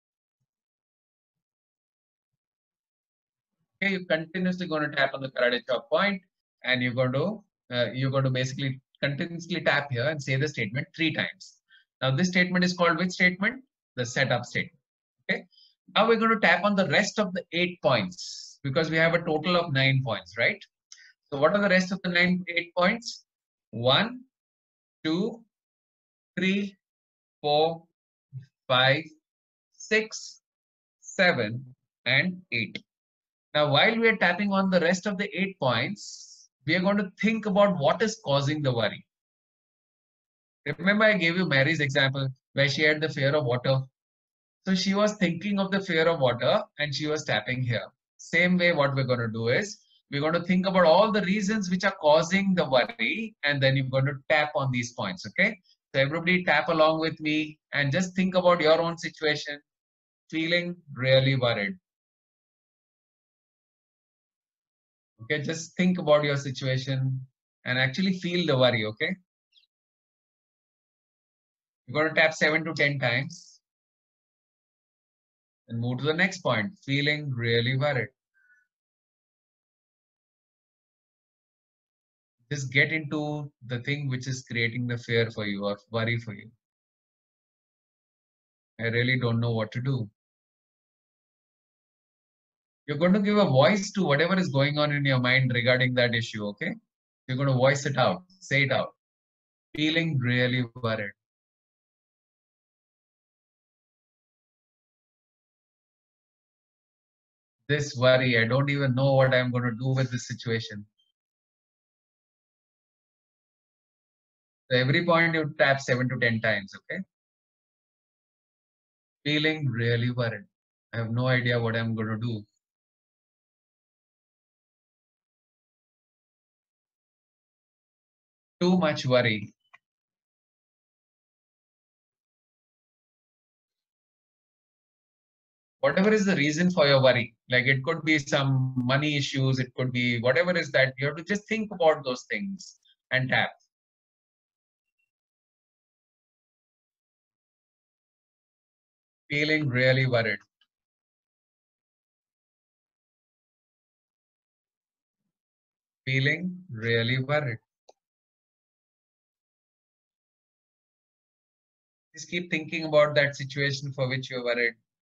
Okay, you're continuously going to tap on the karate chop point, and you're going to uh, you're going to basically continuously tap here and say the statement three times. Now this statement is called which statement? The setup statement. Okay. Now we're going to tap on the rest of the eight points because we have a total of nine points, right? So what are the rest of the nine eight points? One, two, three, four, five, six, seven, and eight. Now, while we are tapping on the rest of the eight points, we are going to think about what is causing the worry. Remember, I gave you Mary's example where she had the fear of water. So she was thinking of the fear of water and she was tapping here. Same way, what we're going to do is we're going to think about all the reasons which are causing the worry, and then you're going to tap on these points. Okay. So everybody tap along with me and just think about your own situation, feeling really worried. Okay, just think about your situation and actually feel the worry, okay? You're going to tap seven to ten times and move to the next point, feeling really worried. Just get into the thing which is creating the fear for you or worry for you. I really don't know what to do. You're going to give a voice to whatever is going on in your mind regarding that issue, okay? You're going to voice it out, say it out. Feeling really worried. This worry, I don't even know what I'm going to do with this situation. So every point you tap seven to ten times, okay? Feeling really worried. I have no idea what I'm going to do. Too much worry. Whatever is the reason for your worry, like it could be some money issues, it could be whatever is that, you have to just think about those things and tap. Feeling really worried. Feeling really worried. Just keep thinking about that situation for which you're worried.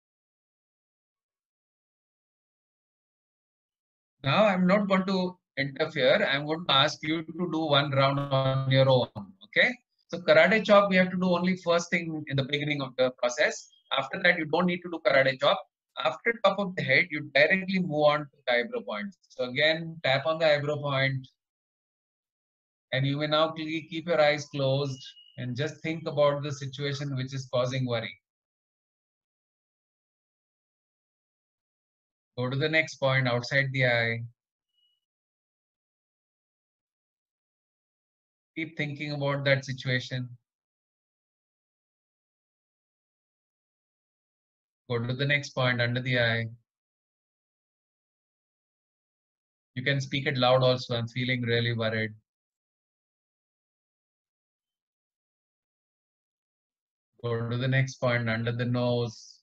Now I'm not going to interfere. I'm going to ask you to do one round on your own. Okay. So karate chop, we have to do only first thing in the beginning of the process. After that, you don't need to do karate chop. After top of the head, you directly move on to the eyebrow point. So again, tap on the eyebrow point, and you may now keep your eyes closed and just think about the situation which is causing worry. Go to the next point outside the eye. Keep thinking about that situation. Go to the next point under the eye. You can speak it loud also. I'm feeling really worried. Go to the next point under the nose.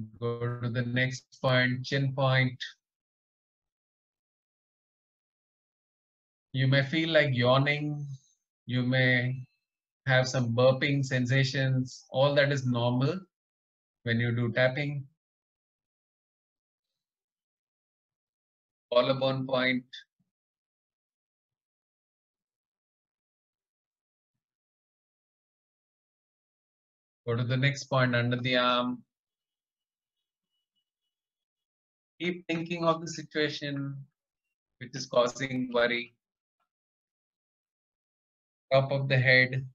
Go to the next point, chin point. You may feel like yawning. You may have some burping sensations. All that is normal when you do tapping. Collarbone point. Go to the next point, under the arm. Keep thinking of the situation which is causing worry. Top of the head.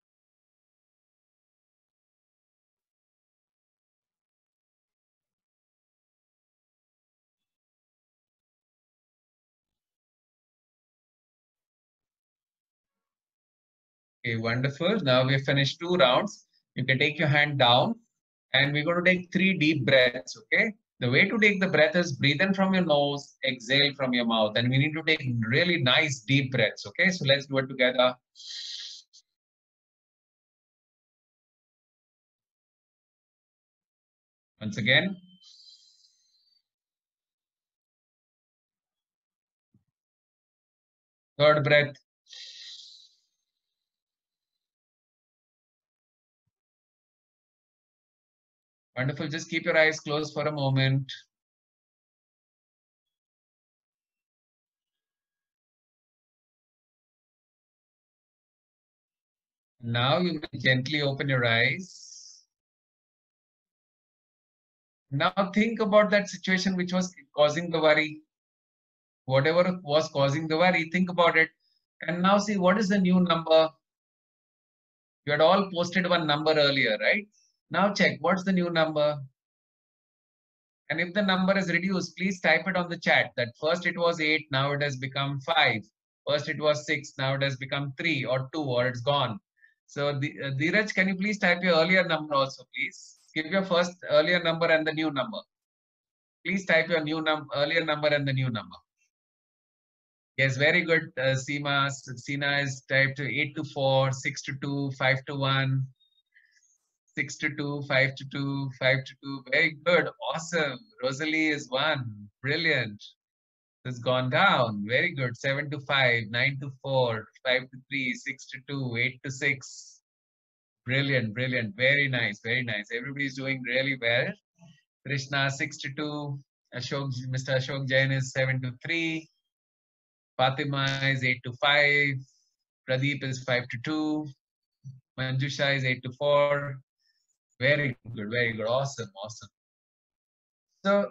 Okay, wonderful. Now we've finished two rounds. You can take your hand down and we're going to take three deep breaths, okay? The way to take the breath is breathe in from your nose, exhale from your mouth. And we need to take really nice deep breaths, okay? So let's do it together. Once again. Third breath. Wonderful. Just keep your eyes closed for a moment. Now you may gently open your eyes. Now think about that situation which was causing the worry. Whatever was causing the worry, think about it. And now see what is the new number. You had all posted one number earlier, right? Now check what's the new number. And if the number is reduced, please type it on the chat that first it was eight, now it has become five. First it was six, now it has become three or two or it's gone. So the, uh, Dheeraj, can you please type your earlier number also, please? Give your first earlier number and the new number. Please type your new num earlier number and the new number. Yes, very good, uh, Seema. Sina is typed eight to four, six to two, five to one, six to two, five to two, five to two. Very good, awesome. Rosalie is one, brilliant. It's gone down. Very good. seven to five, nine to four, five to three, six to two, eight to six. Brilliant, brilliant. Very nice, very nice. Everybody's doing really well. Krishna six to two. Ashok, Mister Ashok Jain is seven to three. Fatima is eight to five. Pradeep is five to two. Manjusha is eight to four. Very good, very good. Awesome, awesome. So,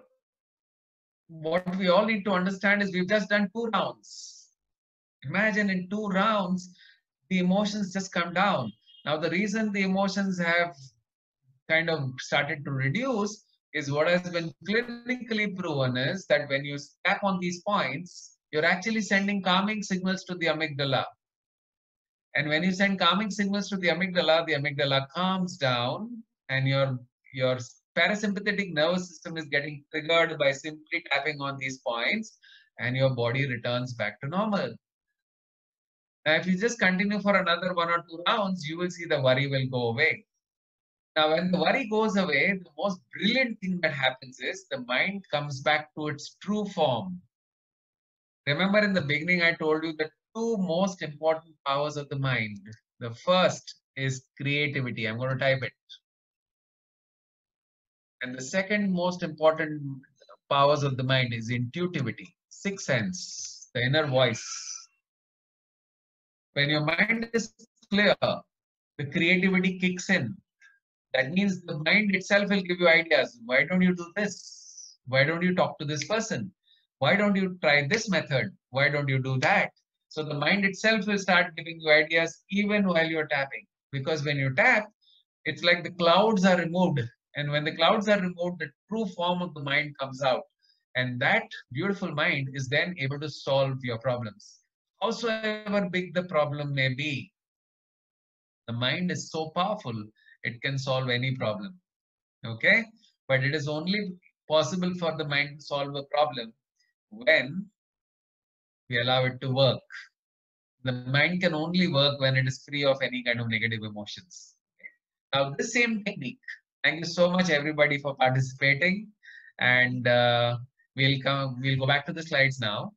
what we all need to understand is we've just done two rounds. Imagine in two rounds, the emotions just come down. Now, the reason the emotions have kind of started to reduce is what has been clinically proven is that when you tap on these points, you're actually sending calming signals to the amygdala. And when you send calming signals to the amygdala, the amygdala calms down and your, your parasympathetic nervous system is getting triggered by simply tapping on these points and your body returns back to normal. Now, if you just continue for another one or two rounds, you will see the worry will go away. Now, when the worry goes away, the most brilliant thing that happens is the mind comes back to its true form. Remember in the beginning, I told you the two most important powers of the mind. The first is creativity. I'm going to type it. And the second most important powers of the mind is intuitivity, sixth sense, the inner voice. When your mind is clear, the creativity kicks in. That means the mind itself will give you ideas. Why don't you do this? Why don't you talk to this person? Why don't you try this method? Why don't you do that? So the mind itself will start giving you ideas even while you're tapping. Because when you tap, it's like the clouds are removed. And when the clouds are removed, the true form of the mind comes out. And that beautiful mind is then able to solve your problems. Howsoever big the problem may be, the mind is so powerful, it can solve any problem. Okay? But it is only possible for the mind to solve a problem when we allow it to work. The mind can only work when it is free of any kind of negative emotions. Now, this same technique Thank you so much, everybody, for participating. And uh, we'll come. We'll go back to the slides now.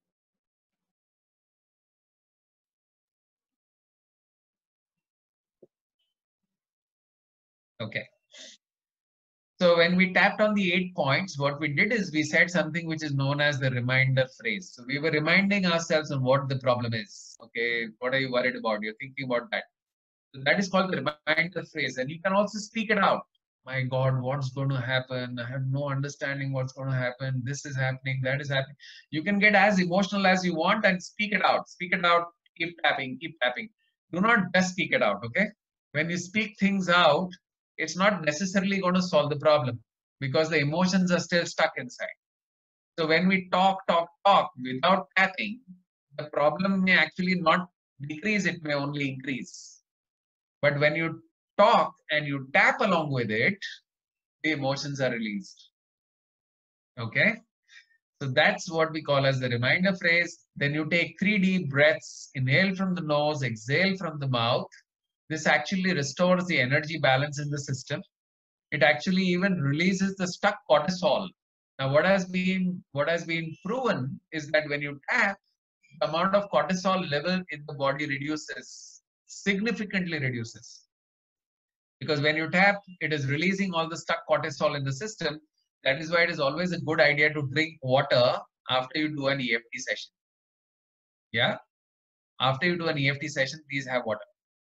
Okay. So when we tapped on the eight points, what we did is we said something which is known as the reminder phrase. So we were reminding ourselves on what the problem is. Okay, what are you worried about? You're thinking about that. So that is called the reminder phrase. And you can also speak it out. My God, what's going to happen? I have no understanding what's going to happen. This is happening, that is happening. You can get as emotional as you want and speak it out. Speak it out, keep tapping, keep tapping. Do not just speak it out, okay? When you speak things out, it's not necessarily going to solve the problem because the emotions are still stuck inside. So when we talk, talk, talk without tapping, the problem may actually not decrease, it may only increase. But when you talk and you tap along with it, the emotions are released. Okay? So that's what we call as the reminder phrase. Then you take three deep breaths, inhale from the nose, exhale from the mouth. This actually restores the energy balance in the system. It actually even releases the stuck cortisol. Now, what has been what has been proven is that when you tap, the amount of cortisol level in the body reduces, significantly reduces. Because when you tap, it is releasing all the stuck cortisol in the system. That is why it is always a good idea to drink water after you do an E F T session. Yeah? After you do an E F T session, please have water.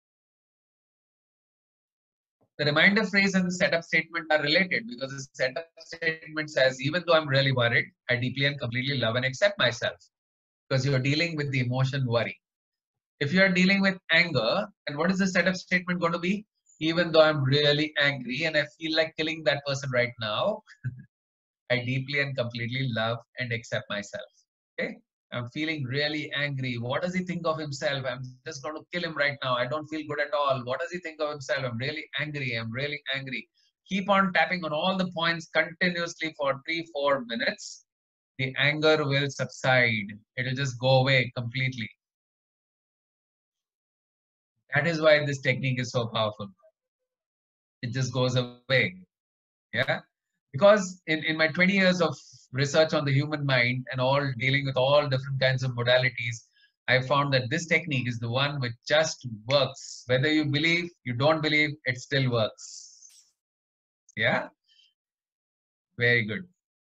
The reminder phrase and the setup statement are related because the setup statement says, even though I'm really worried, I deeply and completely love and accept myself, because you're dealing with the emotion worry. If you're dealing with anger, then what is the setup statement going to be? Even though I'm really angry and I feel like killing that person right now, I deeply and completely love and accept myself. Okay? I'm feeling really angry. What does he think of himself? I'm just going to kill him right now. I don't feel good at all. What does he think of himself? I'm really angry. I'm really angry. Keep on tapping on all the points continuously for three, four minutes. The anger will subside. It will just go away completely. That is why this technique is so powerful. It just goes away. Yeah. Because in, in my twenty years of research on the human mind and all dealing with all different kinds of modalities, I found that this technique is the one which just works. Whether you believe, you don't believe, it still works. Yeah? Very good.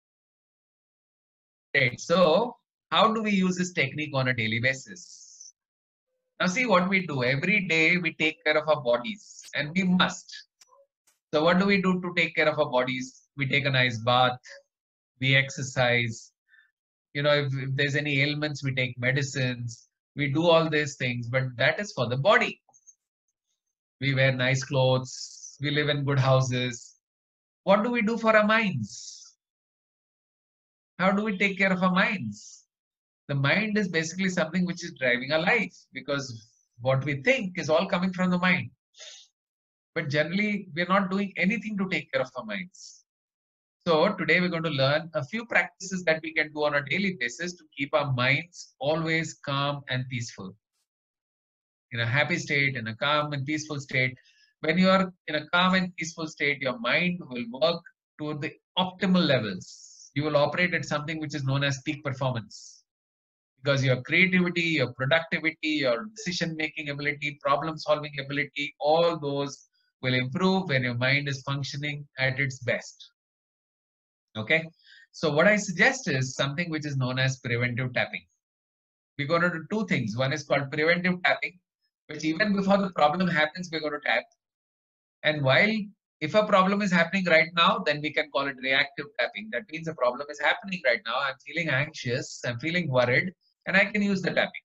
Great. So, how do we use this technique on a daily basis? Now, see what we do. Every day we take care of our bodies, and we must. So, what do we do to take care of our bodies? We take a nice bath, we exercise. You know, if, if there's any ailments, we take medicines, we do all these things, but that is for the body. We wear nice clothes, we live in good houses. What do we do for our minds? How do we take care of our minds? The mind is basically something which is driving our life, because what we think is all coming from the mind. But generally, we're not doing anything to take care of our minds. So today we're going to learn a few practices that we can do on a daily basis to keep our minds always calm and peaceful. In a happy state, in a calm and peaceful state. When you are in a calm and peaceful state, your mind will work to the optimal levels. You will operate at something which is known as peak performance. Because your creativity, your productivity, your decision-making ability, problem-solving ability, all those will improve when your mind is functioning at its best. Okay, so what I suggest is something which is known as preventive tapping. We're going to do two things. One is called preventive tapping, which even before the problem happens, we're going to tap. And while, if a problem is happening right now, then we can call it reactive tapping. That means a problem is happening right now. I'm feeling anxious, I'm feeling worried, and I can use the tapping.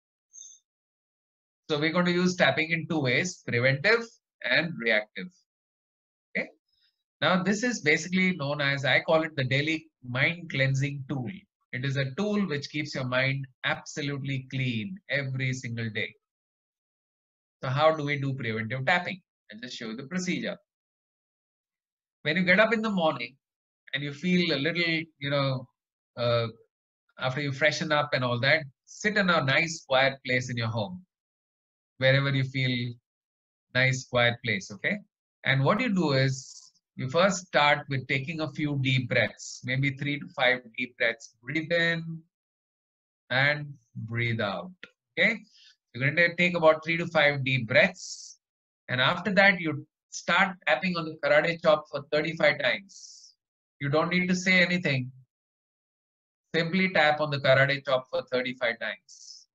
So we're going to use tapping in two ways, preventive and reactive. Okay. Now, this is basically known as, I call it the daily mind cleansing tool. It is a tool which keeps your mind absolutely clean every single day. So how do we do preventive tapping? I'll just show you the procedure. When you get up in the morning and you feel a little, you know, uh, after you freshen up and all that, sit in a nice quiet place in your home, wherever you feel nice quiet place, okay? And what you do is, You first start with taking a few deep breaths, maybe three to five deep breaths. Breathe in and breathe out. Okay. You're going to take about three to five deep breaths. And after that, you start tapping on the karate chop for thirty-five times. You don't need to say anything. Simply tap on the karate chop for thirty-five times.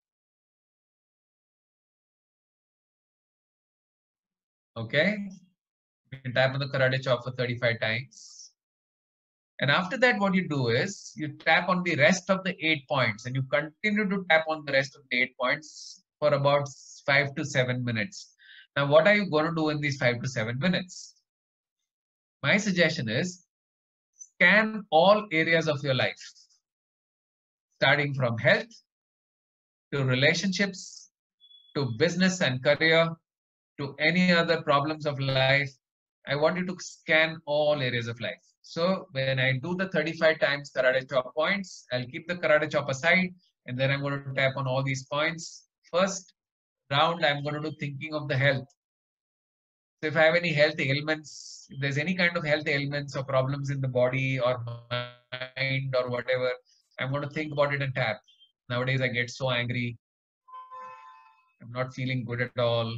Okay. You can tap on the karate chop for thirty-five times. And after that, what you do is you tap on the rest of the eight points and you continue to tap on the rest of the eight points for about five to seven minutes. Now, what are you going to do in these five to seven minutes? My suggestion is scan all areas of your life, starting from health to relationships to business and career to any other problems of life. I want you to scan all areas of life. So when I do the thirty-five times karate chop points, I'll keep the karate chop aside and then I'm going to tap on all these points. First round, I'm going to do thinking of the health. So if I have any health ailments, if there's any kind of health ailments or problems in the body or mind or whatever, I'm going to think about it and tap. Nowadays, I get so angry. I'm not feeling good at all.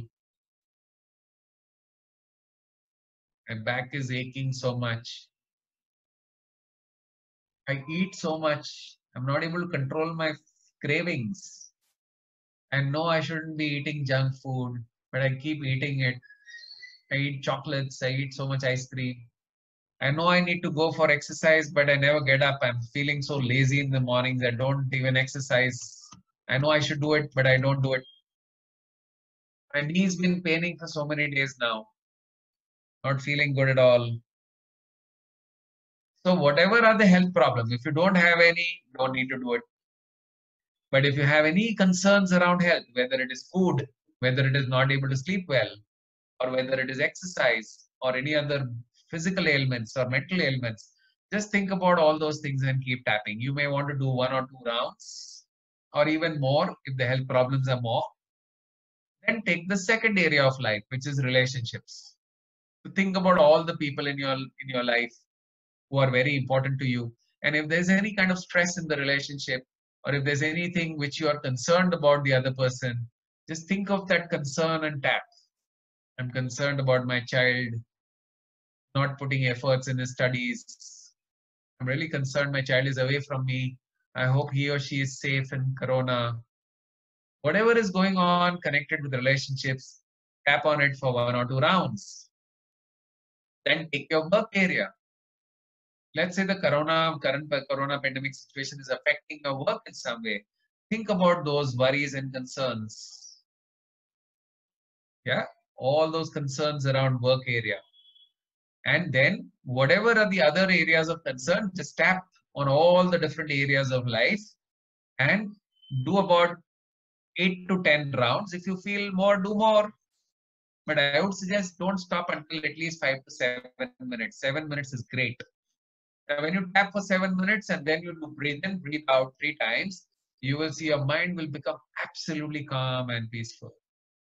My back is aching so much. I eat so much. I'm not able to control my cravings. I know I shouldn't be eating junk food, but I keep eating it. I eat chocolates. I eat so much ice cream. I know I need to go for exercise, but I never get up. I'm feeling so lazy in the mornings. I don't even exercise. I know I should do it, but I don't do it. My knee's been paining for so many days now. Not feeling good at all. So whatever are the health problems, if you don't have any, don't need to do it. But if you have any concerns around health, whether it is food, whether it is not able to sleep well, or whether it is exercise, or any other physical ailments or mental ailments, just think about all those things and keep tapping. You may want to do one or two rounds, or even more if the health problems are more. Then take the second area of life, which is relationships. To think about all the people in your in your life who are very important to you. And if there's any kind of stress in the relationship, or if there's anything which you are concerned about the other person, just think of that concern and tap. I'm concerned about my child not putting efforts in his studies. I'm really concerned my child is away from me. I hope he or she is safe in Corona. Whatever is going on connected with relationships, tap on it for one or two rounds. Then take your work area. Let's say the corona, current corona pandemic situation is affecting your work in some way. Think about those worries and concerns. Yeah, all those concerns around work area. And then whatever are the other areas of concern, just tap on all the different areas of life and do about eight to ten rounds. If you feel more, do more. But I would suggest don't stop until at least five to seven minutes. Seven minutes is great. Now, when you tap for seven minutes and then you do breathe in, breathe out three times, you will see your mind will become absolutely calm and peaceful.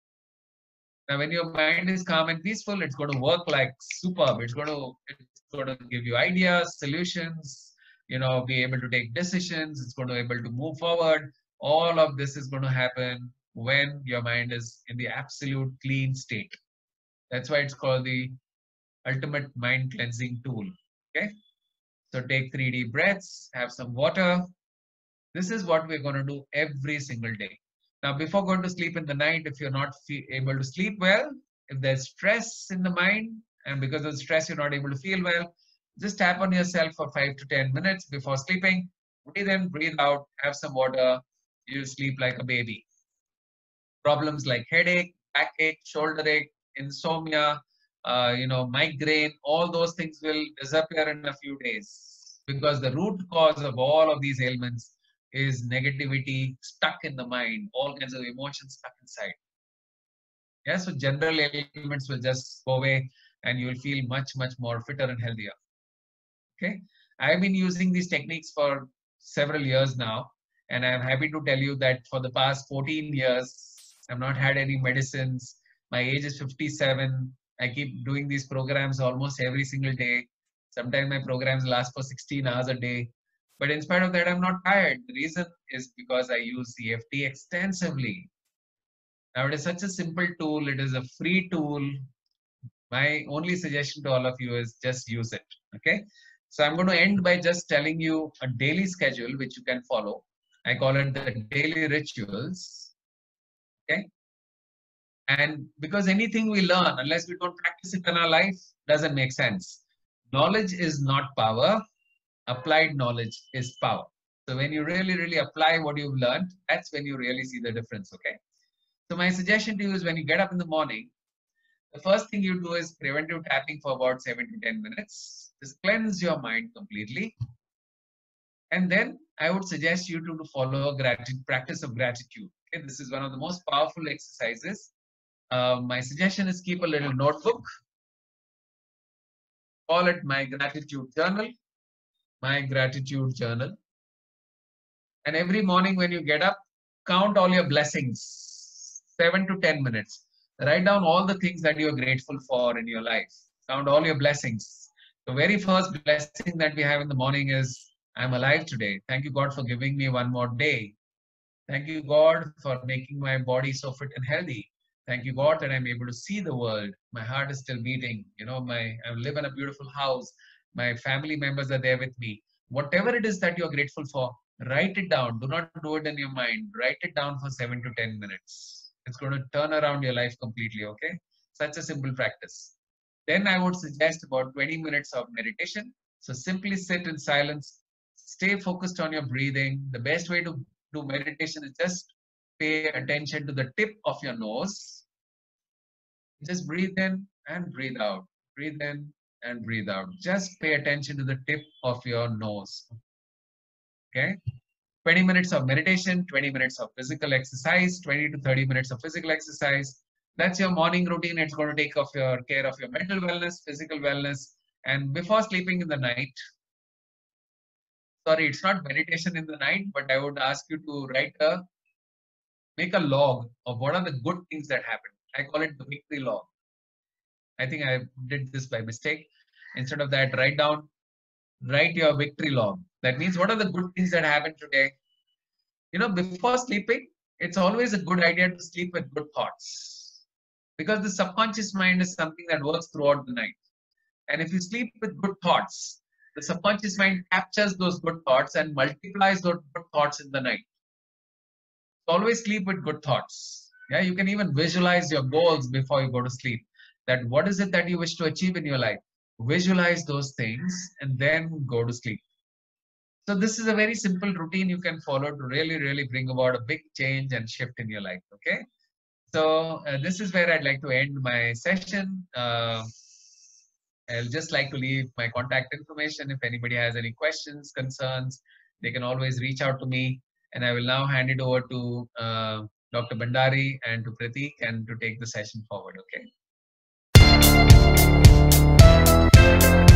Now, when your mind is calm and peaceful, it's going to work like superb. It's going to, it's going to give you ideas, solutions, you know, be able to take decisions. It's going to be able to move forward. All of this is going to happen when your mind is in the absolute clean state. That's why it's called the ultimate mind cleansing tool. Okay. So take three deep breaths, have some water. This is what we're going to do every single day. Now, before going to sleep in the night, if you're not able to sleep well, if there's stress in the mind, and because of stress, you're not able to feel well, just tap on yourself for five to ten minutes before sleeping. Breathe in, breathe out, have some water. You sleep like a baby. Problems like headache, backache, shoulder ache, insomnia, uh, you know, migraine, all those things will disappear in a few days because the root cause of all of these ailments is negativity stuck in the mind, all kinds of emotions stuck inside. Yeah, so general ailments will just go away and you will feel much, much more fitter and healthier. Okay, I've been using these techniques for several years now, and I'm happy to tell you that for the past fourteen years, I've not had any medicines. My age is fifty-seven. I keep doing these programs almost every single day. Sometimes my programs last for sixteen hours a day. But in spite of that, I'm not tired. The reason is because I use C F T extensively. Now, it is such a simple tool. It is a free tool. My only suggestion to all of you is just use it. Okay. So I'm going to end by just telling you a daily schedule which you can follow. I call it the daily rituals. Okay. And because anything we learn, unless we don't practice it in our life, doesn't make sense. Knowledge is not power. Applied knowledge is power. So when you really, really apply what you've learned, that's when you really see the difference. Okay. So my suggestion to you is when you get up in the morning, the first thing you do is preventive tapping for about seven to ten minutes. Just cleanse your mind completely. And then I would suggest you to, to follow a gratitude, practice of gratitude. Okay? This is one of the most powerful exercises. Uh, my suggestion is keep a little notebook. Call it my gratitude journal. My gratitude journal. And every morning when you get up, count all your blessings. Seven to ten minutes. Write down all the things that you're grateful for in your life. Count all your blessings. The very first blessing that we have in the morning is, I'm alive today. Thank you, God, for giving me one more day. Thank you, God, for making my body so fit and healthy. Thank you, God, that I'm able to see the world. My heart is still beating. You know, my I live in a beautiful house. My family members are there with me. Whatever it is that you're grateful for, write it down. Do not do it in your mind. Write it down for seven to ten minutes. It's going to turn around your life completely, okay? Such a simple practice. Then I would suggest about twenty minutes of meditation. So simply sit in silence. Stay focused on your breathing. The best way to do meditation is just pay attention to the tip of your nose. Just breathe in and breathe out. Breathe in and breathe out. Just pay attention to the tip of your nose. Okay? twenty minutes of meditation, twenty minutes of physical exercise, twenty to thirty minutes of physical exercise. That's your morning routine. It's going to take off your care of your mental wellness, physical wellness. And before sleeping in the night, sorry, it's not meditation in the night, but I would ask you to write a, make a log of what are the good things that happened. I call it the victory log. I think I did this by mistake. Instead of that, write down, write your victory log. That means what are the good things that happened today? You know, before sleeping, it's always a good idea to sleep with good thoughts. Because the subconscious mind is something that works throughout the night. And if you sleep with good thoughts, the subconscious mind captures those good thoughts and multiplies those good thoughts in the night. So always sleep with good thoughts. Yeah, you can even visualize your goals before you go to sleep. That what is it that you wish to achieve in your life? Visualize those things and then go to sleep. So this is a very simple routine you can follow to really, really bring about a big change and shift in your life. Okay. So uh, this is where I'd like to end my session. Uh, I'll just like to leave my contact information. If anybody has any questions, concerns, they can always reach out to me. And I will now hand it over to uh, Doctor Bhandari and to Pratik and to take the session forward. Okay.